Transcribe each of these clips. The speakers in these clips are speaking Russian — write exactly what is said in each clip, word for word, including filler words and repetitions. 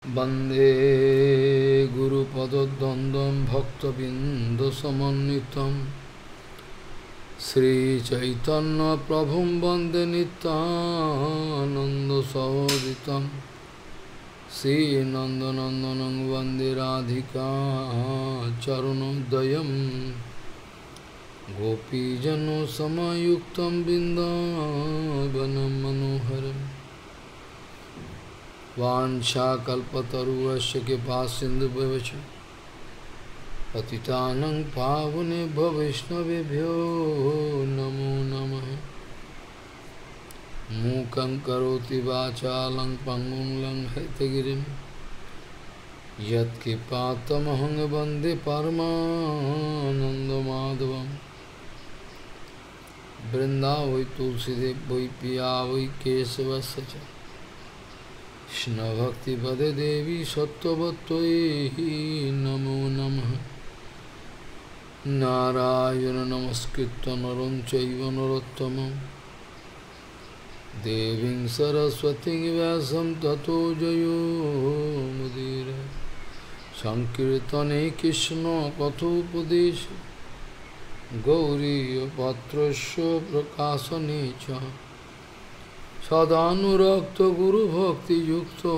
वंदे गुरुपदद्वन्द्वं भक्तबिन्दुसमन्वितं श्रीचैतन्यप्रभुं वन्दे नित्यानन्दसहोदितं श्रीनन्दनन्दनं वन्दे राधिका चरणोदयं गोपीजनसमायुक्तं बिन्दावनं मनोहरम् वाञ्छाकल्पतरुश्च कृपासिन्धुभ्यश्च पतितानं पावनेभ्यो वैष्णवेभ्यो नमो नमः। मूकं करोति वाचालं पङ्गुं लङ्घयितगिरिं यत्कृपातमहं वन्दे परमानन्दमाधवं। वृन्दावै तुलसीदेव वै पिया वै केशवस्य च कृष्ण भक्ति पदे देवी सत्ववत्त्वयि नमो नमः। नारायण नमस्कृत्य नरं चैव नरोत्तमं देवीं सरस्वतीं व्यासं ततो जयो मुदीरये। संकीर्तने कृष्ण कथोपदेशे गौरीयपात्रस्य प्रकाशने च सदानुरक्त गुरु भक्ति युक्तो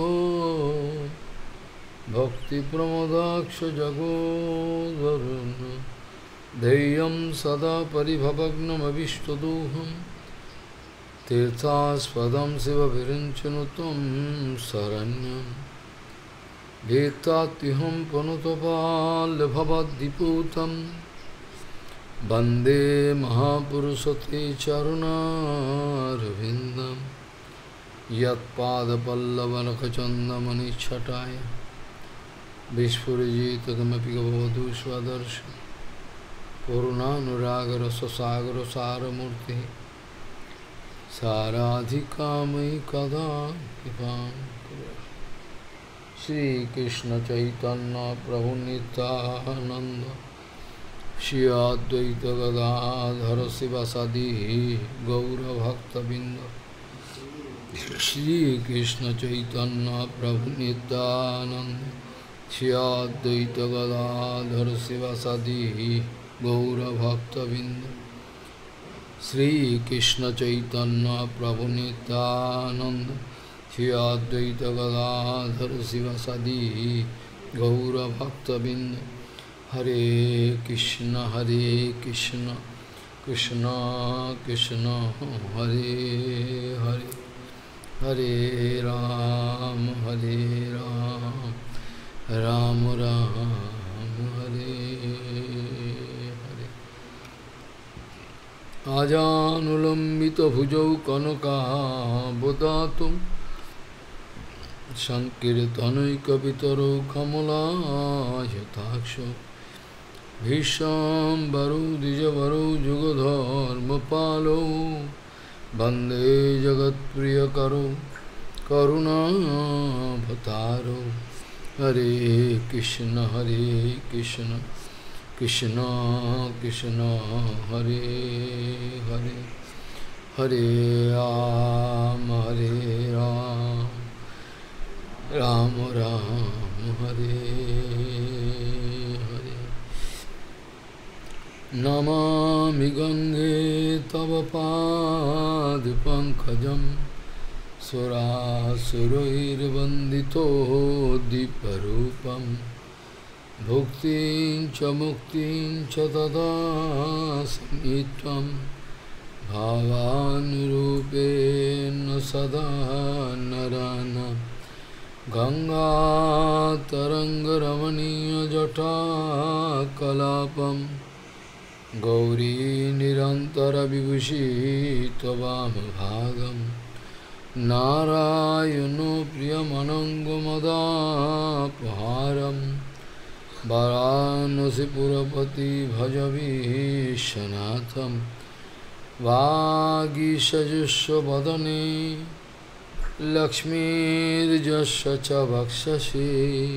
भक्ति प्रमोदाक्ष जगोदरुन् धैर्यं सदा परिभवग्नमविष्टदोहं तीर्थास्पदं शिवविरञ्चनुतं शरण्यं भीतात्युहं पुनुतपाल्यभवद्दिपूतं वन्दे महापुरुषते चरुणारविन्दम् यत्पादपल्लवनखचन्दमनिच्छटाय विस्फुरिजित किमपि गवधू स्वदर्शि पूर्णानुरागरससागरसारमूर्तिः साराधिकामयि कदा कृपां करोतु। श्रीकृष्णचैतन्य प्रभु नित्यानन्द श्री अद्वैत गदाधर शिवासादि गौरभक्तबिंद श्री कृष्ण चैतन्य प्रभु नित्यानंद श्री अद्वैत गदाधर शिवासादि गौरभक्तबिंद श्री कृष्ण चैतन्य प्रभु नित्यानंद श्री अद्वैत गदाधर शिवासादि गौरभक्तबिंद। हरे कृष्ण हरे कृष्ण कृष्ण कृष्ण हरे हरे हरे राम हरे राम राम राम हरे हरे। आजानुलंबित भुजौ कनकाबदातुं संकीर्तनैकपितरो कमलायताक्षो भीष्मरो द्विजवरो जुगधर्मपालो वन्दे जगत्प्रियकरो करुणावतारो। हरे कृष्ण हरे कृष्ण कृष्ण कृष्ण हरे हरे हरे राम हरे राम राम राम हरे हरे। नमामि गंगे तव पादपङ्कजं सुरासुरैर्वन्दितो दीपरूपं भुक्तिं च मुक्तिं च ददासि त्वं भावानुरूपेण सदा नराणां। गंगातरङ्गरमणीयजटाकलापं गौरी निरन्तरविभूषी त्ववामभागं नारायणो प्रियमनङ्गमदापहारं वाराणसीपुरपति भजवीशनाथं। वागीशजुष्वदने लक्ष्मीर्यस्य च वक्षसि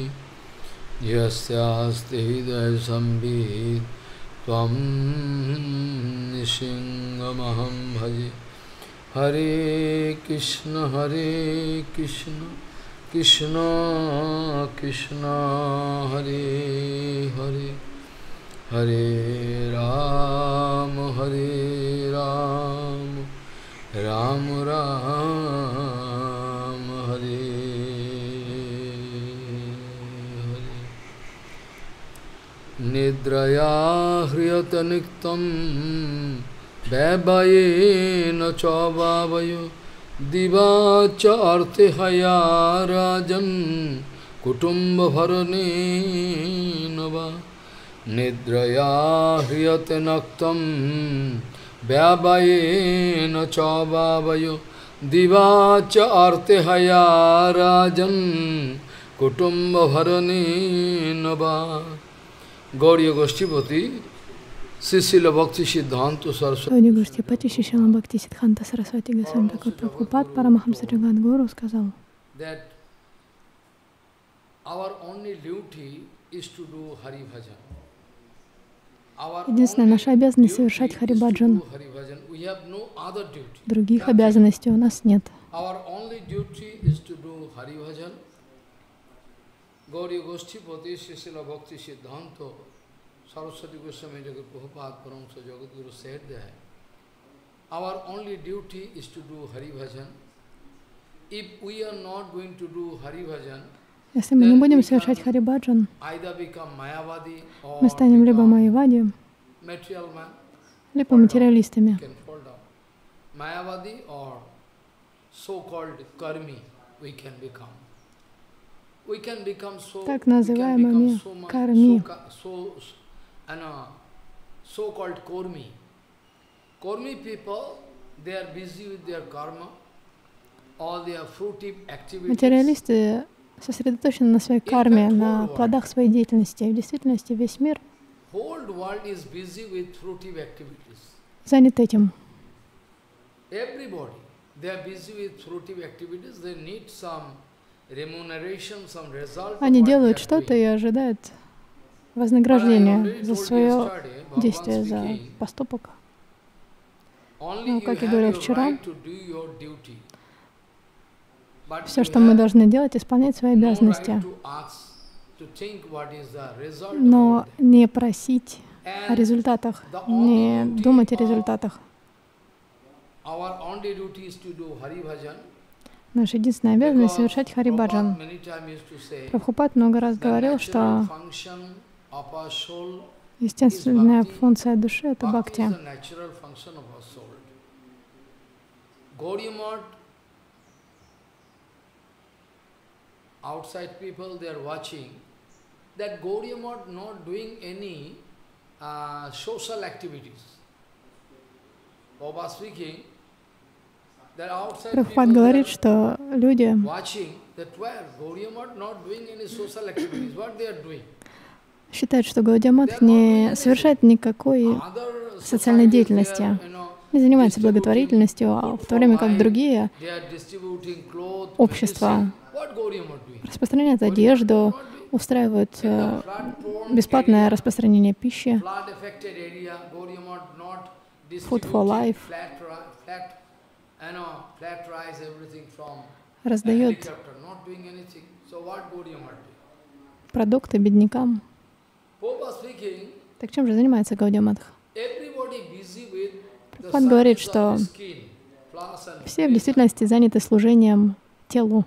यस्यास्ति हृदयसंवित् त्वं नृसिंहमहं भजे। हरे कृष्ण हरे कृष्ण Krishna Krishna, Hare Hare, Hare Ram, Hare Ram, Ram Ram, Hare Hare. Nidraya hriyata niktam Vaibhayena chavavayo Divacha artihaya rajan Kutumba bharane nava Nidraya hriyate naktam Vaibhayena chavavayo Divacha artihaya rajan Kutumba bharane nava. Gauriya Goshtipati Srila Bhakti Siddhanta Saraswati. Гауди Госhtipati Шрила Бхакти Сиддханта Сарасвати Госвами Такур Прабхупад Парамахамса Джагадгуру сказал, единственная наша обязанность — совершать Хари-баджан. Других обязанностей у нас нет. Gauriya Goshtipati Srila Bhakti Siddhanta Saraswati Goswami Jagat Prabhupada Paramsa Jagadguru said that our only duty is to do Hari Bhajan. If we are not going to do Hari Bhajan, если мы не будем совершать Хари-баджан, мы станем либо майявади, либо материалистами. Mayavadi or so-called karmi we can become. We can become so, так называемыми карми. So, so-called kormi. Kormi people, they are busy with their karma, all their fruitive activities. Материалисты сосредоточены на своей карме, на плодах своей деятельности. В действительности весь мир занят этим. Они делают что-то и ожидают вознаграждения за свое действие, за поступок. Но, как я говорил вчера, все, что мы должны делать, исполнять свои обязанности, но не просить о результатах, не думать о результатах. Наша единственная обязанность — совершать Хари-баджан. Прабхупад много раз говорил, что естественная функция души — это бхакти. Outside people, they are watching that Gaudiya Math not doing any uh, social activities. Baba speaking, that outside Прабхупад people говорит, что люди watching that where Gaudiya Math not doing any social activities. What they are doing? считают, что Гаудия Мат не совершает никакой социальной деятельности, не занимается благотворительностью, а в то время как другие общества распространяют одежду, устраивают э, бесплатное распространение пищи, Food for Life, раздают продукты беднякам. Так чем же занимается Гаудия Мат? Прабхупад говорит, что все в действительности заняты служением телу.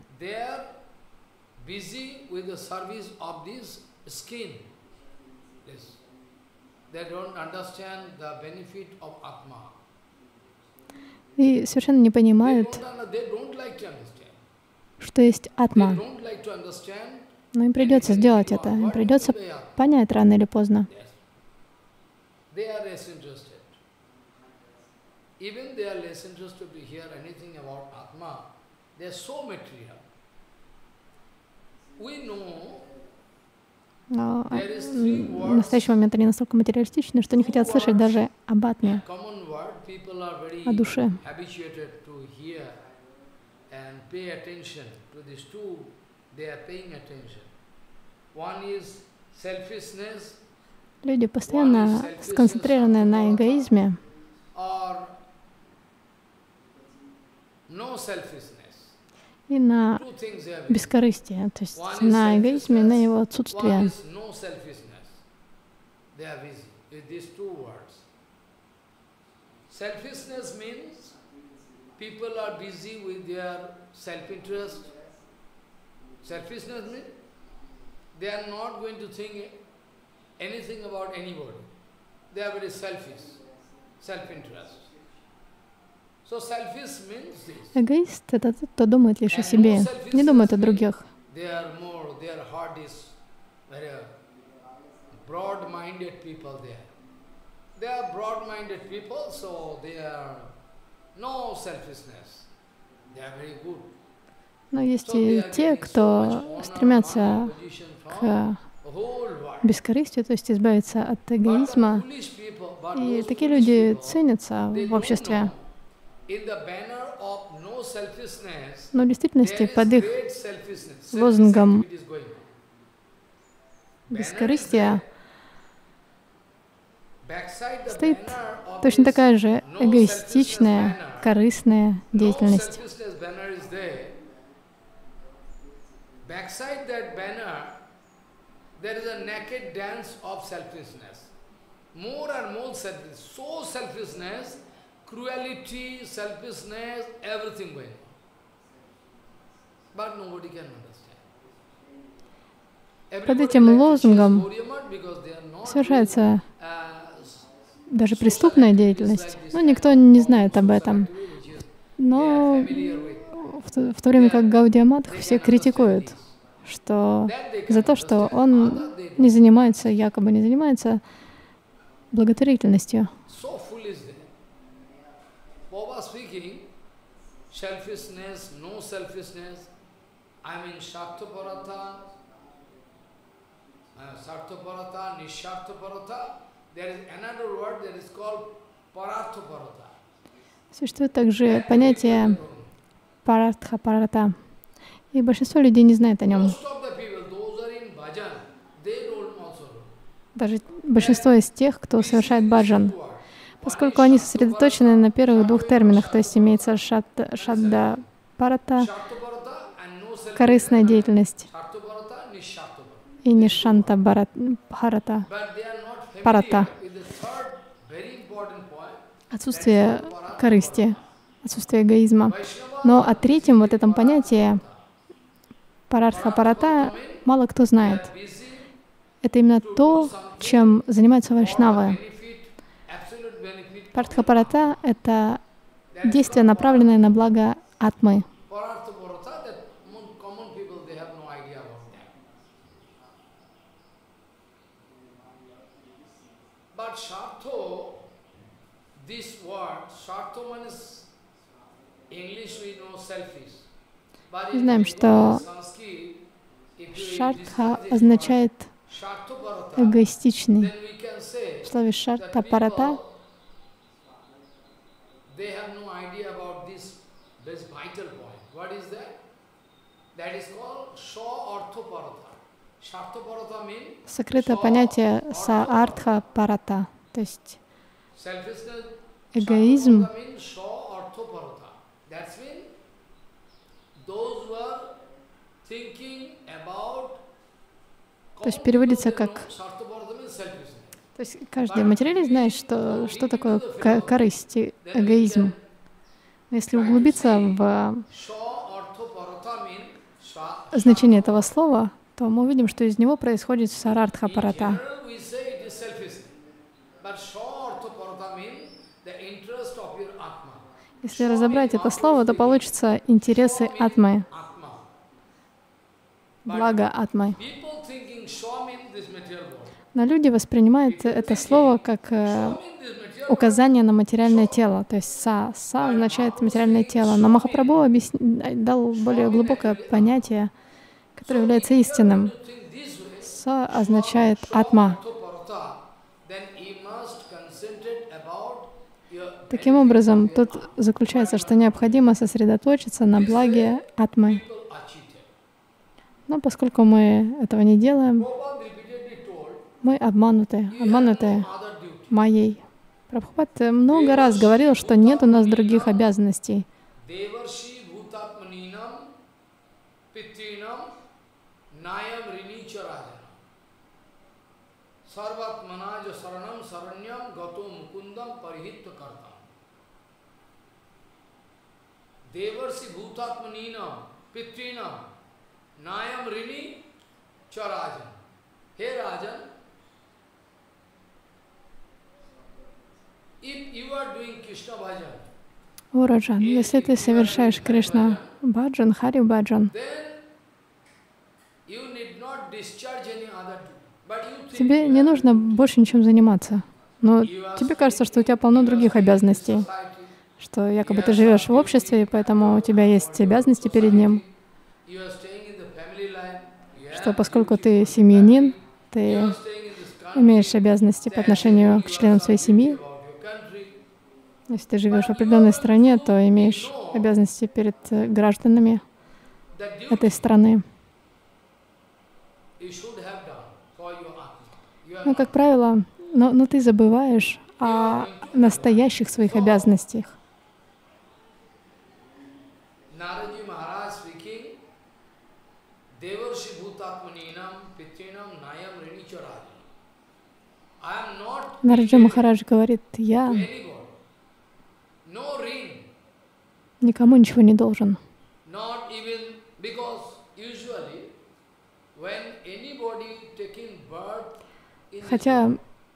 И совершенно не понимают, что есть атма. Но им придется сделать это, им придется понять рано или поздно. Но в настоящий момент они настолько материалистичны, что не хотят слышать даже об атме, о душе. Люди постоянно сконцентрированы на эгоизме и на бескорыстие, то есть на эгоизме, на его отсутствие. Selfishness means people are busy with their self-interest. Selfishness means they are not going to think anything about anybody. They are very selfish, self-interest. So selfish means this. Эгоист — это тот, кто думает лишь о себе, не думает о других. They are more, their heart is very broad-minded people there. They are broad-minded people, so they are no selfishness. They are very good. Но есть и те, кто стремятся к бескорыстию, то есть избавиться от эгоизма. И такие люди ценятся в обществе. Но в действительности под их лозунгом бескорыстия стоит точно такая же эгоистичная, корыстная деятельность. Под этим лозунгом совершается даже преступная деятельность, но никто не знает об этом. Но в то, в то время как Гаудия Матх все критикуют, что за то, что он не занимается, якобы не занимается благотворительностью. Существует также понятие парартха-парата, и большинство людей не знает о нем. Даже большинство из тех, кто совершает баджан, поскольку они сосредоточены на первых двух терминах, то есть имеется шадда-парата, корыстная деятельность, и нишанта-бхарата, парата, отсутствие корысти, отсутствие эгоизма. Но о третьем вот этом понятии парартха-парата мало кто знает. Это именно то, чем занимаются вайшнавы. Парартха-парата — это действие, направленное на благо атмы. Мы знаем, что шартха означает эгоистичный. В слове шарта-парата сокрыто понятие са-артха-парата, то есть эгоизм. То есть переводится как... То есть каждый материалист знает, что, что такое корысть, эгоизм. Но если углубиться в значение этого слова, то мы увидим, что из него происходит сарартха-парата. Если разобрать это слово, то получится интересы атмы, благо атмы. Но люди воспринимают это слово как э, указание на материальное тело. То есть са, са означает материальное тело. Но Махапрабху объясни, дал более глубокое понятие, которое является истинным. Са означает атма. Таким образом, тут заключается, что необходимо сосредоточиться на благе атмы. Но поскольку мы этого не делаем, мы обмануты, обмануты майей. Прабхупад много раз говорил, что нет у нас других обязанностей. Devarsi bhutatmanina pitrina nayam rini charajan. Hey Rajan, if you are doing Krishna bhajan, О, Раджан, если ты совершаешь Кришна баджан, Хари баджан, тебе не нужно больше ничем заниматься. Но тебе кажется, что у тебя полно других обязанностей, что якобы ты живешь в обществе, и поэтому у тебя есть обязанности перед ним, что поскольку ты семьянин, ты имеешь обязанности по отношению к членам своей семьи. Если ты живешь в определенной стране, то имеешь обязанности перед гражданами этой страны. Но, как правило, но, но ты забываешь о настоящих своих обязанностях. Нараджа Махарадж говорит, я никому ничего не должен. Хотя,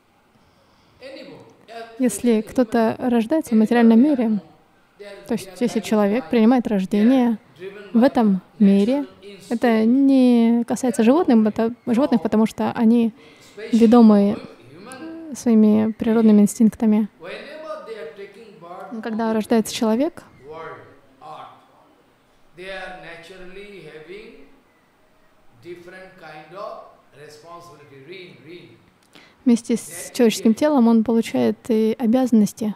если кто-то рождается в материальном мире, то есть если человек принимает рождение в этом мире, это не касается животных, животных, потому что они ведомы своими природными инстинктами. Но когда рождается человек, вместе с человеческим телом он получает и обязанности.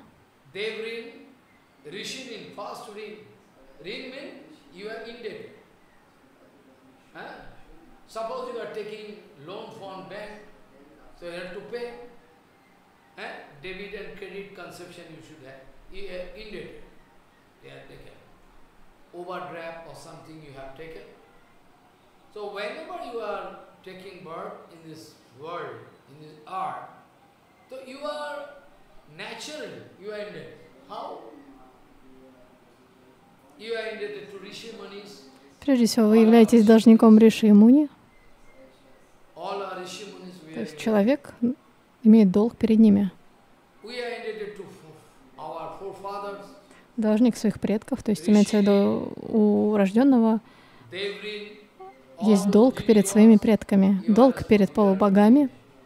Debit and credit conception you should have. Indebted. They are taken. Overdraft or something you have taken. So whenever you are taking birth in this world, in this earth, so you are naturally, you are indebted. How? You are indebted to Rishi Munis. Прежде всего, вы являетесь должником Риши и Муни. То есть человек имеет долг перед ними. Должник своих предков, то есть имеется в виду у рожденного есть долг перед своими предками, долг перед полубогами.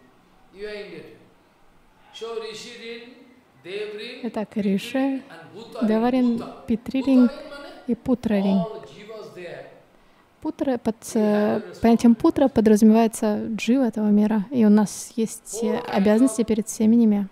Итак, Риши, Деварин, Питририн и Путрарин. Путра, под понятием Путра подразумевается джива этого мира, и у нас есть обязанности перед всеми ними.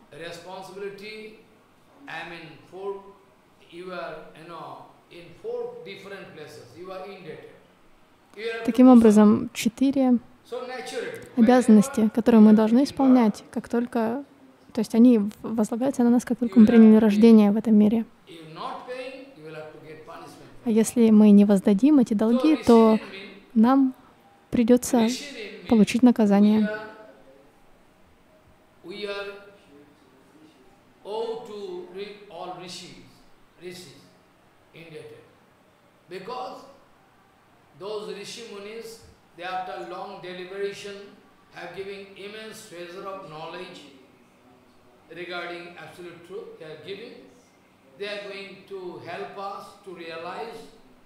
Таким образом, четыре обязанности, которые мы должны исполнять, как только, то есть они возлагаются на нас, как только мы приняли рождение в этом мире. А если мы не воздадим эти долги, то нам придется получить наказание. Those Rishi Munis, they after long deliberation have given immense treasure of knowledge regarding absolute truth. They are giving. They are going to help us to realize.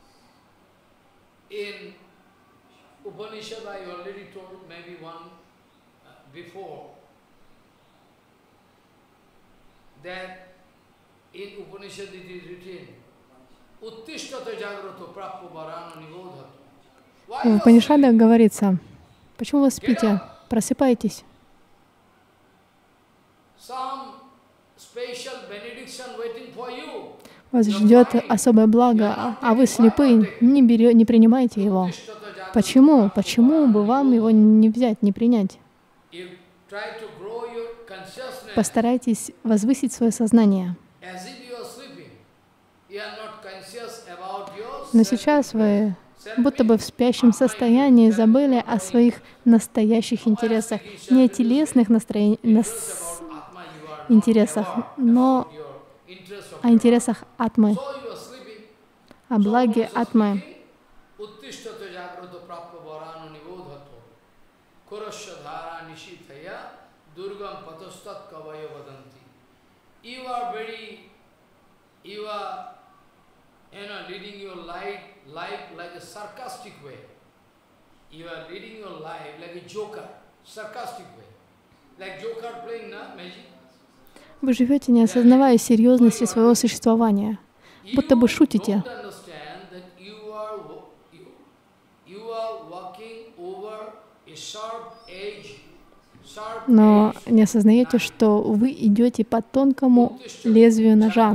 In Upanishad, I already told maybe one uh, before that in Upanishad it is written, Uttishtata jagrato prappo varano nigodhato. В Упанишадах говорится, почему вы спите? Просыпайтесь. Вас ждет особое благо, а вы слепы, не, берете, не принимайте его. Почему? Почему бы вам его не взять, не принять? Постарайтесь возвысить свое сознание. Но сейчас вы будто бы в спящем состоянии забыли о своих настоящих интересах, не о телесных настроен... нас... интересах, но о интересах атмы, о благе атмы. You know, leading your life, life like a sarcastic way. You are leading your life like a joker, sarcastic way. Like joker playing, na, magic. Вы живете, не осознавая серьезности своего существования, будто бы шутите. Но не осознаете, что вы идете по тонкому лезвию ножа.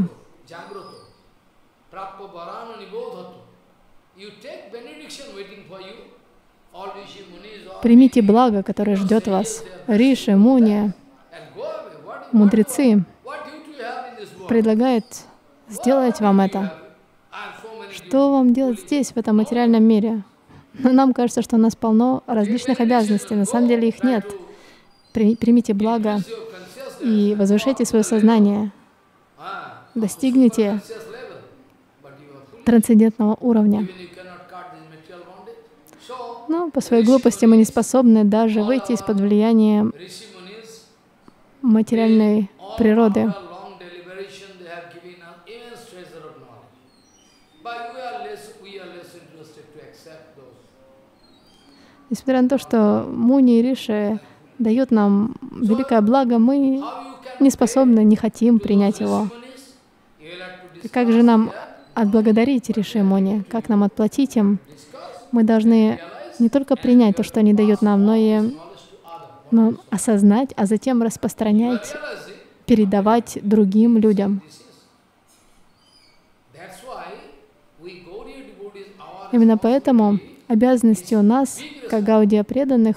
Примите благо, которое ждет вас. Риши, Муни, мудрецы предлагают сделать вам это. Что вам делать здесь, в этом материальном мире? Но нам кажется, что у нас полно различных обязанностей. На самом деле их нет. Примите благо и возвышайте свое сознание. Достигните трансцендентного уровня. Но по своей глупости мы не способны даже выйти из-под влияния материальной природы. Несмотря на то, что Муни и Риши дают нам великое благо, мы не способны, не хотим принять его. И как же нам отблагодарить Риши и Муни? Как нам отплатить им? Мы должны не только принять то, что они дают нам, но и но осознать, а затем распространять, передавать другим людям. Именно поэтому обязанности у нас, как Гаудия преданных,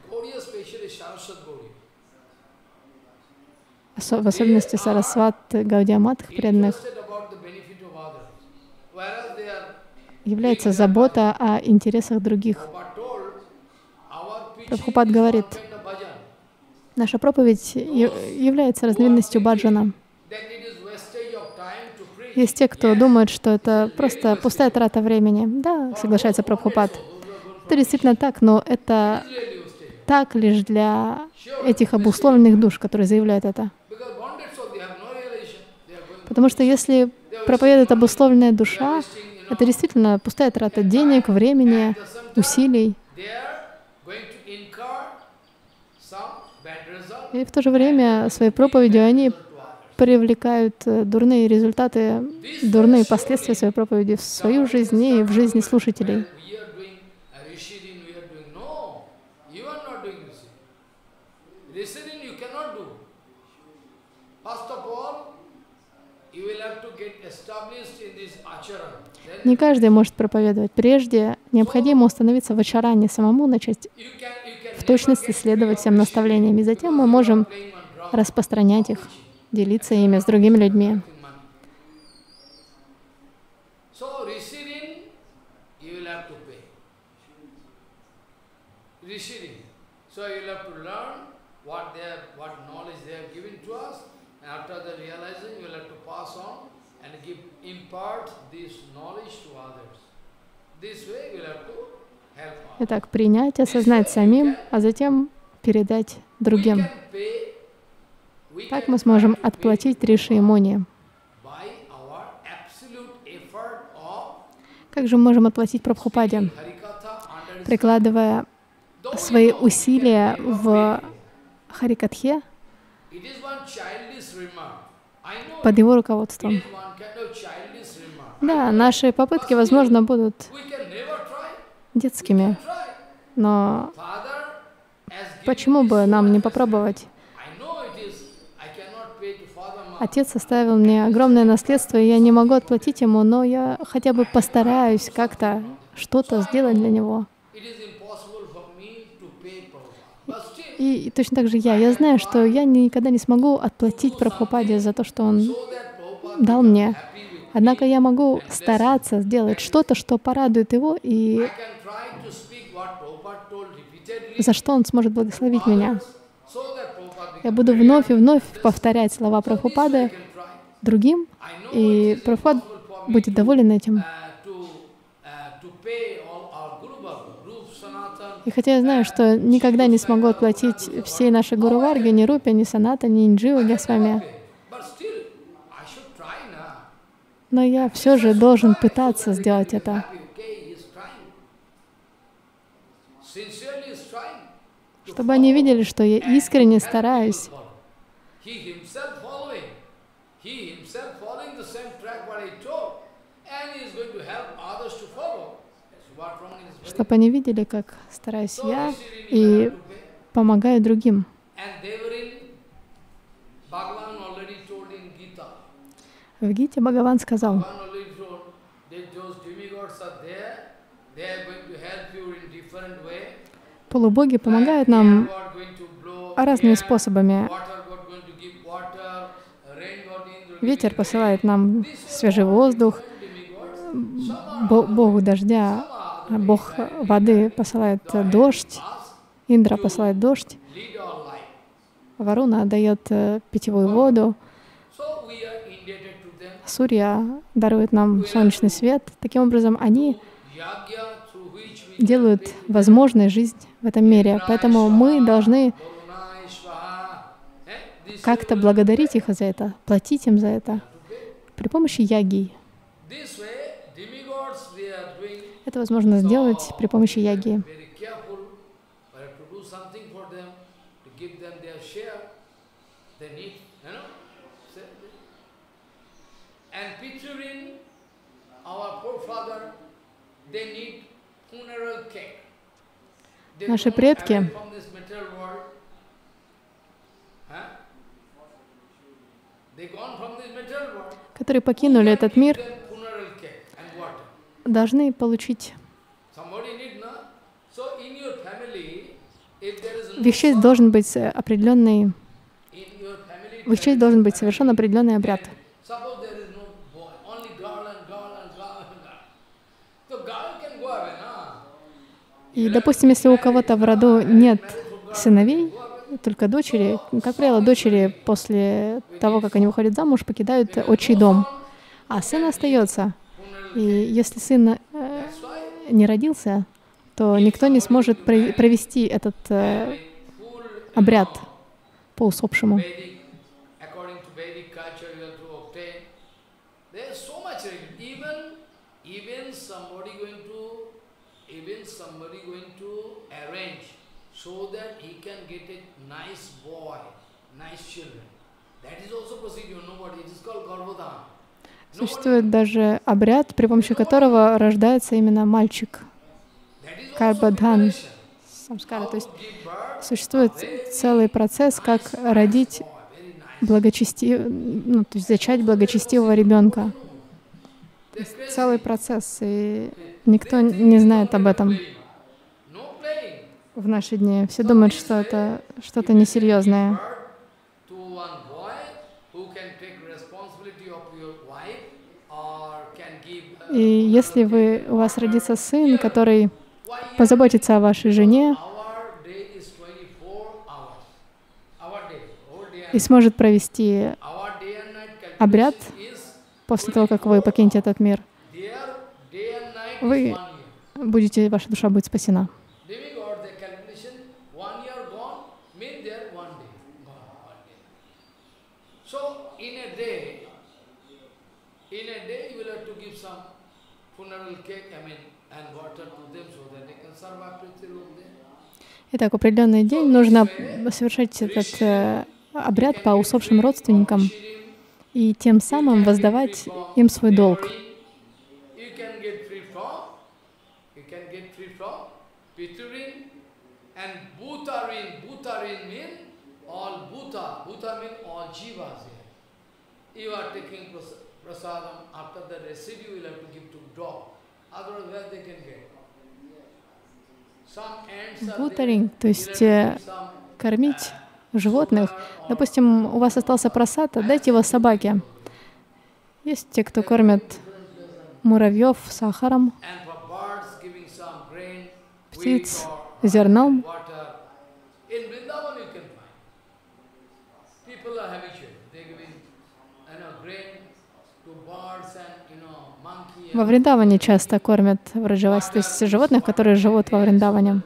в особенности Сарасват Гаудия Матх преданных, является забота о интересах других. Прабхупад говорит, наша проповедь является разновидностью баджана. Есть те, кто думает, что это просто пустая трата времени. Да, соглашается Прабхупад. Это действительно так, но это так лишь для этих обусловленных душ, которые заявляют это. Потому что если проповедует обусловленная душа, это действительно пустая трата денег, времени, усилий. И в то же время своей проповедью они привлекают дурные результаты, дурные последствия своей проповеди в свою жизнь и в жизни слушателей. Не каждый может проповедовать. Прежде необходимо установиться в ачаране, самому начать в точности следовать всем наставлениям, и затем мы можем распространять их, делиться ими с другими людьми. Итак, принять, осознать самим, а затем передать другим. Так мы сможем отплатить Риши и Муни. Как же мы можем отплатить Прабхупаде? Прикладывая свои усилия в Харикатхе под его руководством. Да, наши попытки, возможно, будут детскими, но почему бы нам не попробовать? Отец оставил мне огромное наследство, и я не могу отплатить ему, но я хотя бы постараюсь как-то что-то сделать для него. И, и точно так же я. Я знаю, что я никогда не смогу отплатить Прабхупаде за то, что он дал мне. Однако я могу стараться сделать что-то, что порадует его, и за что он сможет благословить меня. Я буду вновь и вновь повторять слова Прабхупады другим, и Прабхупад будет доволен этим. И хотя я знаю, что никогда не смогу отплатить всей нашей Гуру Варге, ни Рупе, ни Саната, ни Индживу Госвами, но я все же должен пытаться сделать это. Чтобы они видели, что я искренне стараюсь. Чтобы они видели, как стараюсь я и помогаю другим. В Гите Бхагаван сказал: полубоги помогают нам разными способами. Ветер посылает нам свежий воздух, Богу дождя, Бог воды посылает дождь, Индра посылает дождь, Варуна дает питьевую воду, Сурья дарует нам солнечный свет. Таким образом, они делают возможной жизнь в этом мире. Поэтому мы должны как-то благодарить их за это, платить им за это при помощи яги. Это возможно сделать при помощи яги. Наши предки которые покинули этот мир, должны получить в их честь должен быть определенный, в их честь должен быть совершен определенный обряд. И, допустим, если у кого-то в роду нет сыновей, только дочери, как правило, дочери после того, как они выходят замуж, покидают отчий дом, а сын остается. И если сын э, не родился, то никто не сможет провести этот э, обряд по усопшему. Существует даже обряд, при помощи которого рождается именно мальчик. Карбадхан, самскара. То есть существует целый процесс, как родить благочестивого, ну, то есть зачать благочестивого ребенка. Целый процесс, и никто не знает об этом в наши дни. Все думают, что это что-то несерьезное. И если вы, у вас родится сын, который позаботится о вашей жене и сможет провести обряд после того, как вы покинете этот мир, вы будете, ваша душа будет спасена. Итак, в определенный день нужно совершать этот э, обряд по усопшим родственникам и тем самым воздавать им свой долг. Бутаринг, то есть э, кормить животных. Допустим, у вас остался прасад, дайте его собаке. Есть те, кто кормят муравьев сахаром, птиц зерном. Во Вриндаване часто кормят враджаваси, то есть животных, которые живут во Вриндаване.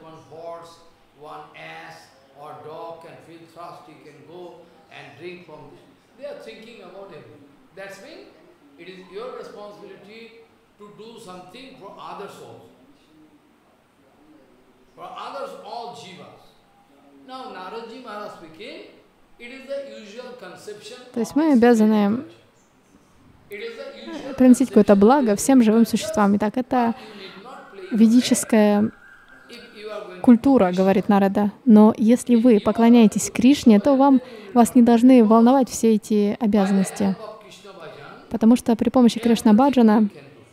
То есть мы обязаны приносить какое-то благо всем живым существам. Итак, это ведическая культура, говорит Нарада. Но если вы поклоняетесь Кришне, то вам, вас не должны волновать все эти обязанности. Потому что при помощи Кришна-баджана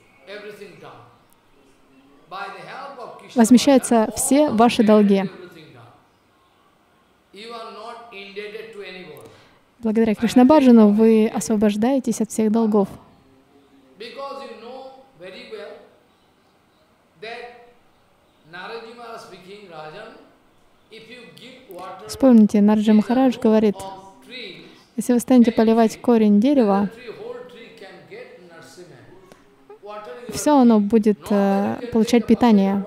возмещаются все ваши долги. Благодаря Кришна-баджану вы освобождаетесь от всех долгов. Вспомните, Нараджа Махарадж говорит, если вы станете поливать корень дерева, все оно будет э, получать питание.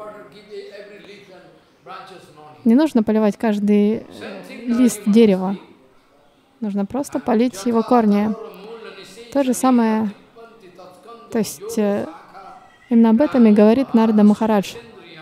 Не нужно поливать каждый э, лист дерева. Нужно просто полить его корни. То же самое, то есть э, именно об этом и говорит Нарада Махарадж.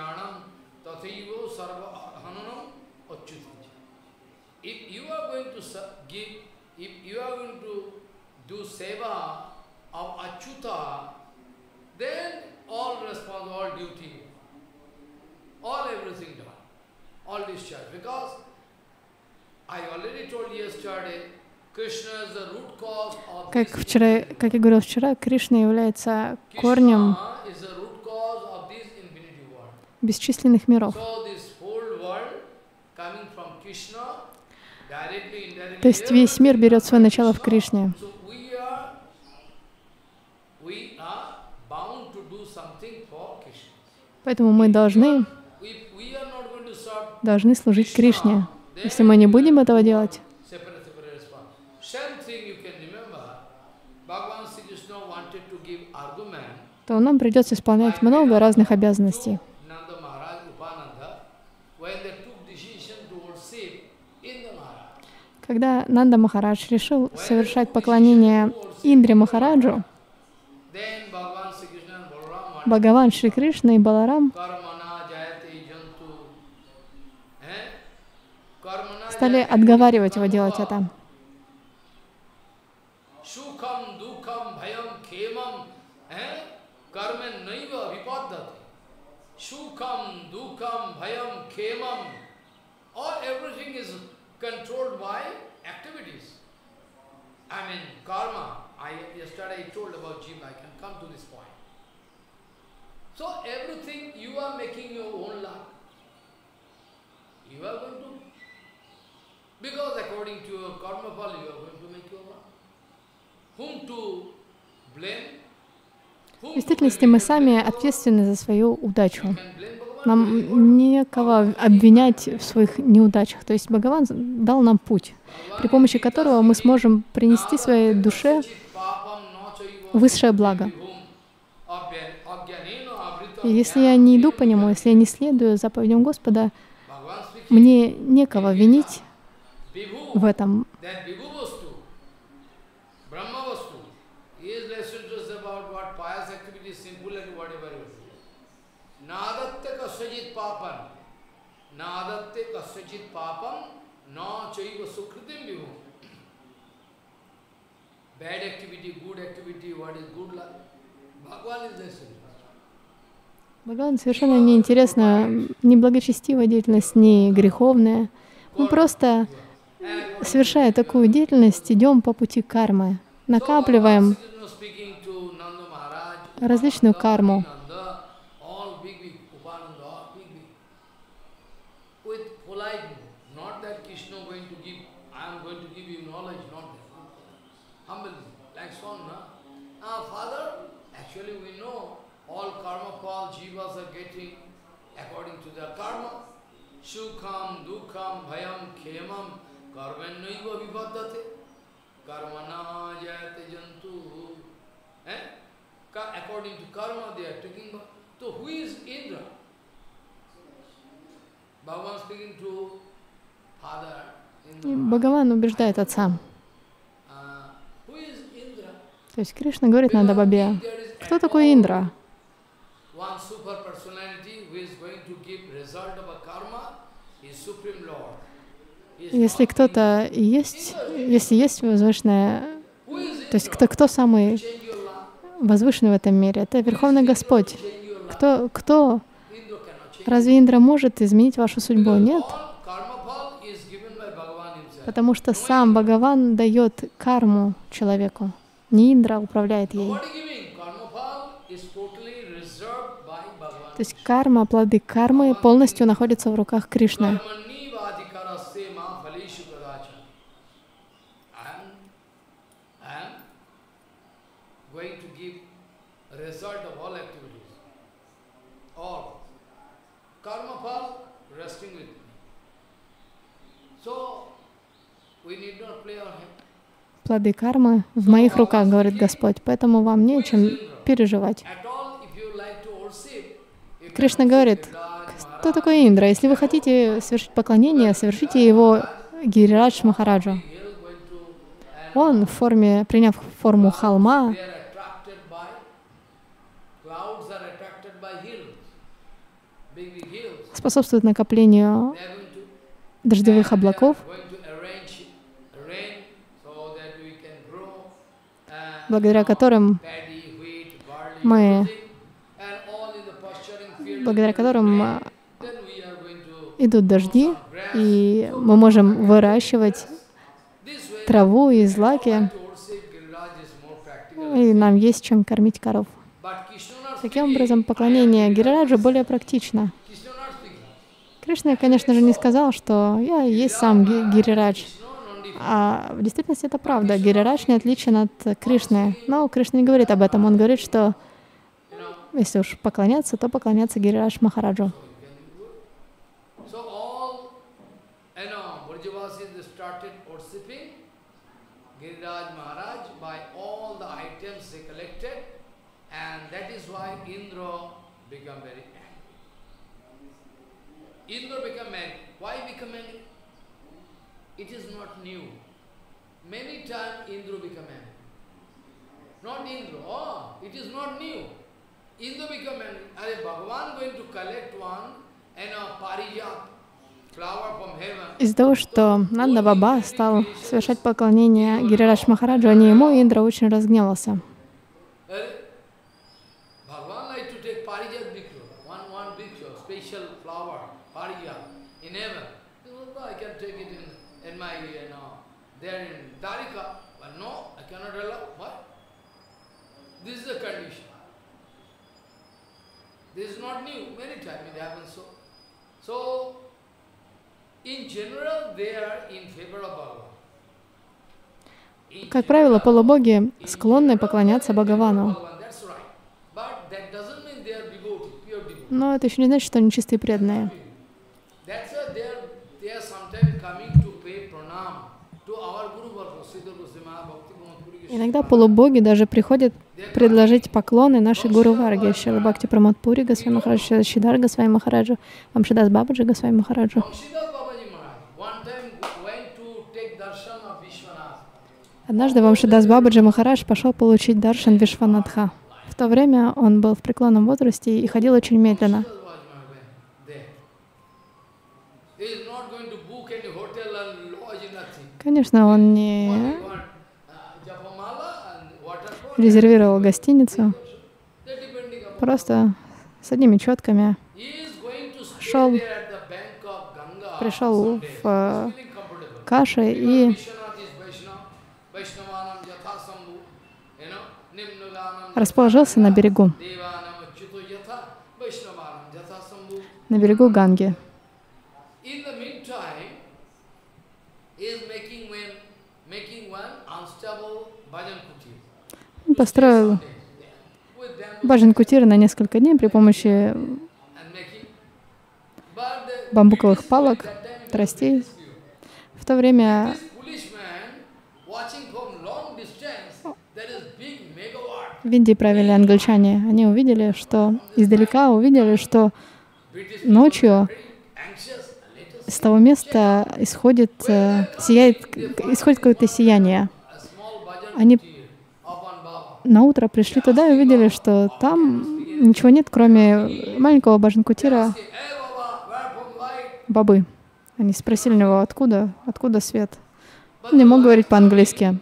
Как, вчера, как я говорил вчера, Кришна является корнем бесчисленных миров. То есть весь мир берет свое начало в Кришне. Поэтому мы должны, должны служить Кришне. Если мы не будем этого делать, то нам придется исполнять много разных обязанностей. Когда Нанда Махарадж решил совершать поклонение Индре Махараджу, Бхагаван Шри Кришна и Баларам стали отговаривать его делать это. В действительности мы сами ответственны за свою удачу. Нам некого обвинять в своих неудачах. То есть Бхагаван дал нам путь, при помощи которого мы сможем принести своей душе высшее благо. И если я не иду по нему, если я не следую заповедям Господа, мне некого винить в этом. Бхагаван совершенно не интересна ни благочестивая деятельность, ни греховная. Мы просто, совершая такую деятельность, идем по пути кармы, накапливаем различную карму. According to karma, they are taking. So who is Indra? Bhagavan speaking to father. Бхагаван убеждает отца. То есть Кришна говорит Нанда Бабе, кто такой Индра? Если кто-то есть, если есть возвышенное, то есть кто, кто самый возвышенный в этом мире, это Верховный Господь. Кто, кто? Разве Индра может изменить вашу судьбу? Нет. Потому что сам Бхагаван дает карму человеку. Не Индра управляет ей. То есть карма, плоды кармы полностью находятся в руках Кришны. Плоды кармы в моих руках, говорит Господь, поэтому вам не о чем переживать. Кришна говорит, кто такой Индра? Если вы хотите совершить поклонение, совершите его Гирирадж Махараджу. Он, в форме, приняв форму холма, способствует накоплению дождевых облаков, благодаря которым мы, благодаря которым идут дожди, и мы можем выращивать траву и злаки, и нам есть чем кормить коров. Таким образом, поклонение Гирираджу более практично. Кришна, конечно же, не сказал, что я есть сам Гирирадж. А в действительности это правда. Гирирадж не отличен от Кришны. Но Кришна не говорит об этом. Он говорит, что если уж поклоняться, то поклоняться Гирирадж Махараджу. Indra became married. Why become married? It is not new. Many times Indra became married. Not Indra. Oh, it is not new. Indra became married. Are Bhagavan going to collect one and a parijat flower from heaven? Из-за того, что Нанда Баба стал совершать поклонение Гирирадж Махараджу, а не ему, Индра очень разгневался. Как правило, полубоги склонны поклоняться Бхагавану. Но это еще не значит, что они чистые преданные. Иногда полубоги даже приходят предложить поклоны нашей Гуру Варге, Шрила Бхакти Прамод Пури Госвами Махараджу, Шрила Шридар Госвами Махараджу, Вамшидас Бабаджи Госвами Махараджу. Однажды Вамшидас Бабаджи Махарадж пошел получить даршан Вишванатха. В то время он был в преклонном возрасте и ходил очень медленно. Конечно, он не резервировал гостиницу, просто с одними четками шел, пришел в Каши и расположился на берегу, на берегу Ганги. Он построил баджан кутиры на несколько дней при помощи бамбуковых палок, тростей. В то время в Индии правили англичане. Они увидели, что издалека увидели, что ночью с того места исходит, э, сияет, исходит какое-то сияние. Они на утро пришли туда и увидели, что там ничего нет, кроме маленького баджан-кутира Бабы. Они спросили у него, откуда, откуда свет. Он не мог говорить по-английски.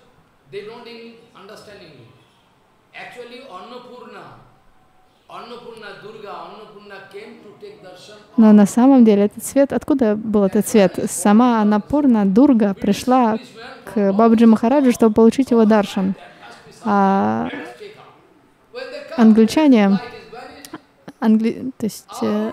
Но на самом деле этот свет, откуда был этот свет? Сама Аннапурна, Дурга, пришла к Бабаджи Махараджу, чтобы получить его даршан. А англичане, англи, то есть э,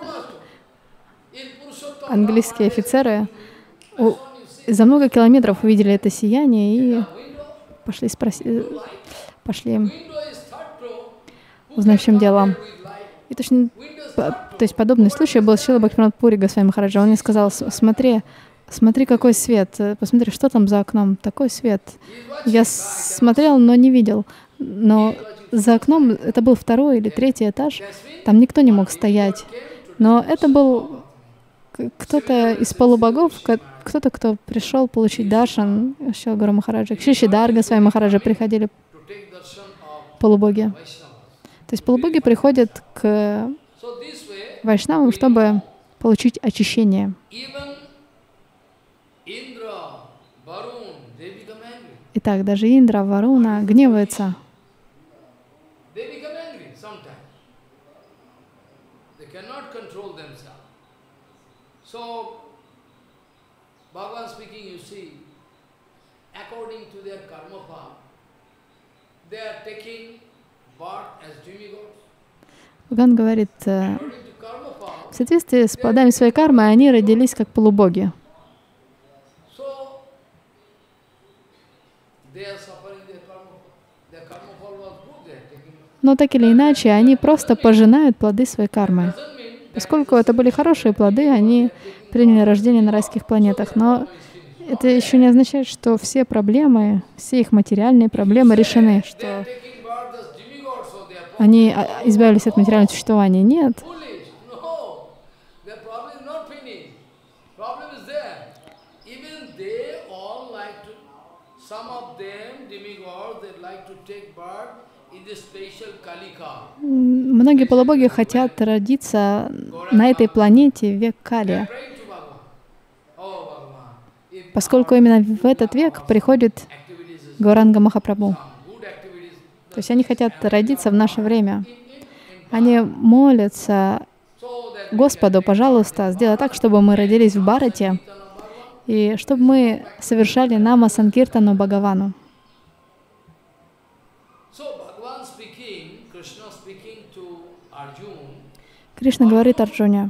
английские офицеры у, за много километров увидели это сияние и пошли спросить, пошли узнать, в чем дело. И точно, то есть подобный случай был с Шрила Бхактивинода Пури Госвами Махараджа. Он мне сказал: смотри, смотри, какой свет, посмотри, что там за окном, такой свет. Я смотрел, но не видел. Но за окном, это был второй или третий этаж, там никто не мог стоять. Но это был кто-то из полубогов, кто-то, кто пришел получить даршан Шрила Гуру Махараджа. К Шишидар Госвами Махараджа приходили полубоги. То есть полубоги приходят к вайшнавам, чтобы получить очищение. Итак, даже Индра, Варуна гневаются. Бхагаван говорит, в соответствии с плодами своей кармы они родились как полубоги. Но так или иначе, они просто пожинают плоды своей кармы. Поскольку это были хорошие плоды, они приняли рождение на райских планетах. Но это еще не означает, что все проблемы, все их материальные проблемы решены, что они избавились от материального существования. Нет. Многие полубоги хотят родиться на этой планете в век Кали, поскольку именно в этот век приходит Гауранга Махапрабху. То есть они хотят родиться в наше время. Они молятся Господу: пожалуйста, сделай так, чтобы мы родились в Бхарате, и чтобы мы совершали нама Санкиртану Бхагавану. Кришна говорит Арджуне: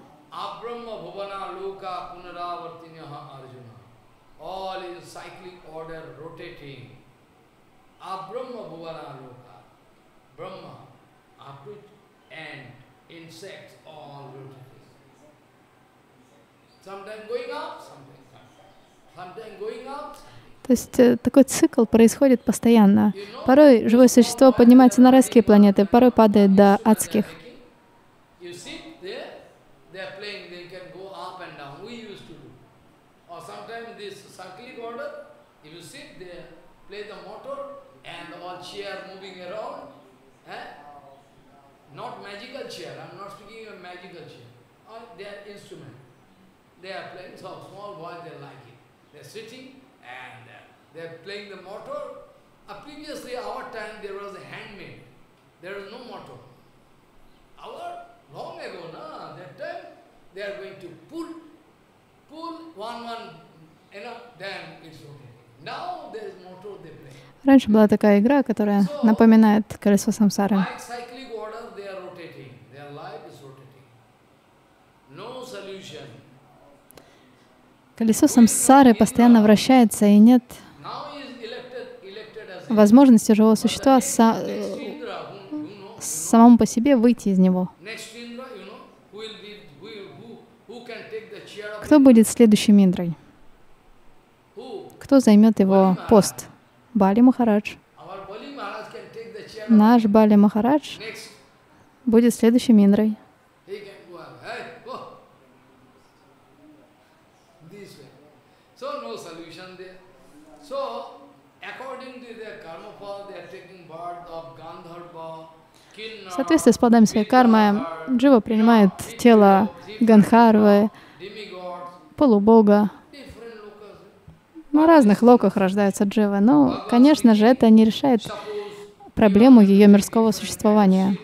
То есть э, такой цикл происходит постоянно. Порой живое существо поднимается на райские планеты, порой падает до адских. They're playing the motor. Uh, previously, our time, there was a handmade. There was no motor. Our, long ago, na, that time, they are going to pull, pull one, one, you know, then it's okay. Now there is motor they play. Раньше была такая игра, которая напоминает колесо самсары. Like cyclic order, they are rotating. Their life is rotating. No solution. Колесо самсары постоянно вращается, и нет возможности живого существа са, самому по себе выйти из него. Кто будет следующим Индрой? Кто займет его пост? Бали Махарадж. Наш Бали Махарадж будет следующим Индрой. В соответствии с плодами своей кармы, Джива принимает тело Гандхарвы, полубога. На разных локах рождаются дживы, но, конечно же, это не решает проблему ее мирского существования.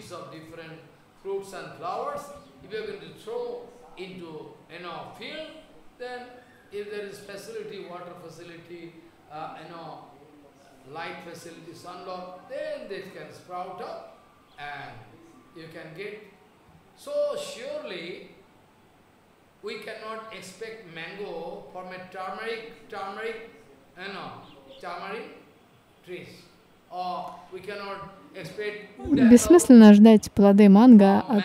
We cannot expect mango from a turmeric, turmeric, you know, turmeric trees, or we cannot expect. Бессмысленно ждать плоды манго от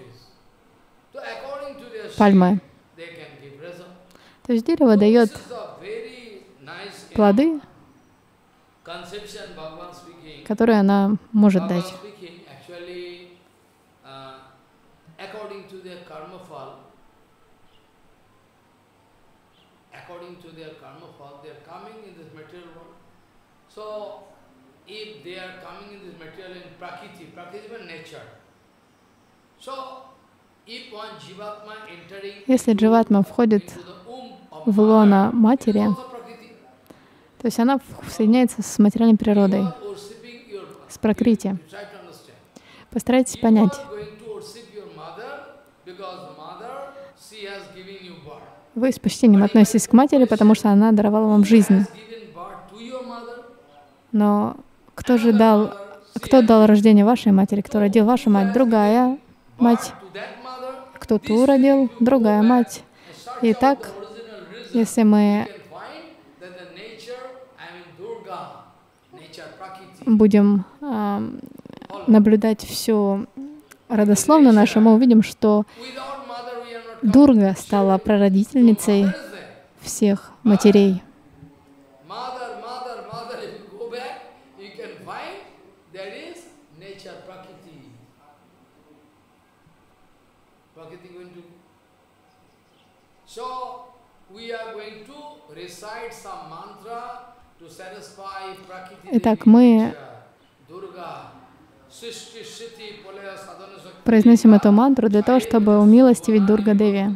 пальмы. То есть дерево дает плоды, которые она может дать. Если дживатма входит в лоно матери, то есть она соединяется с материальной природой, с пракрити. Постарайтесь понять. Вы с почтением относитесь к матери, потому что она даровала вам жизнь. Но кто же дал, кто дал рождение вашей матери, кто родил вашу мать? Другая мать. Кто ту родил? Другая мать. И так, если мы будем э, наблюдать всю родословную нашу, мы увидим, что Дурга стала прародительницей всех матерей. Итак, мы произносим эту мантру для того, чтобы умилостивить Дурга Деви.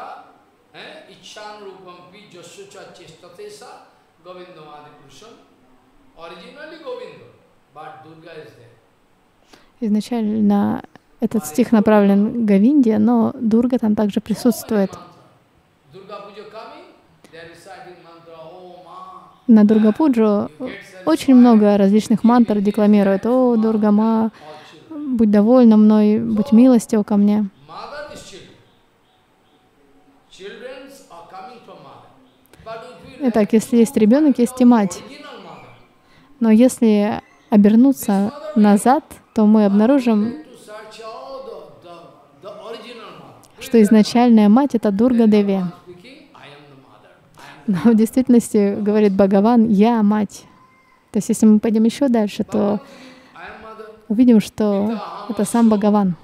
Изначально этот стих направлен к Говинде, но Дурга там также присутствует. На Дурга-пуджу очень много различных мантр декламируют. «О, Дурга-ма, будь довольна мной, будь милостив ко мне». Итак, если есть ребенок, есть и мать. Но если обернуться назад, то мы обнаружим, что изначальная мать — это Дурга Деви. Но в действительности, говорит Бхагаван, «Я мать». То есть если мы пойдем еще дальше, то увидим, что это сам Бхагаван.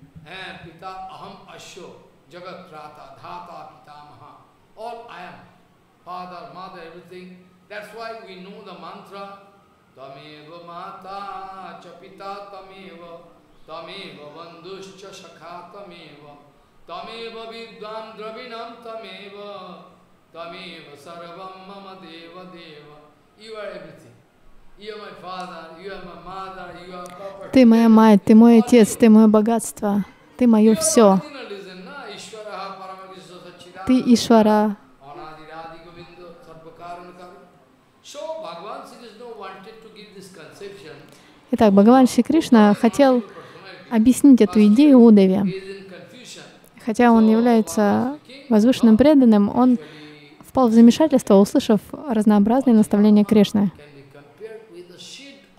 Ты моя мать, ты мой отец, ты мое богатство, ты мое все. Ты Ишвара. Итак, Бхагаван Шри Кришна хотел объяснить эту идею Удаве. Хотя он является возвышенным преданным, он впал в замешательство, услышав разнообразные наставления Кришны.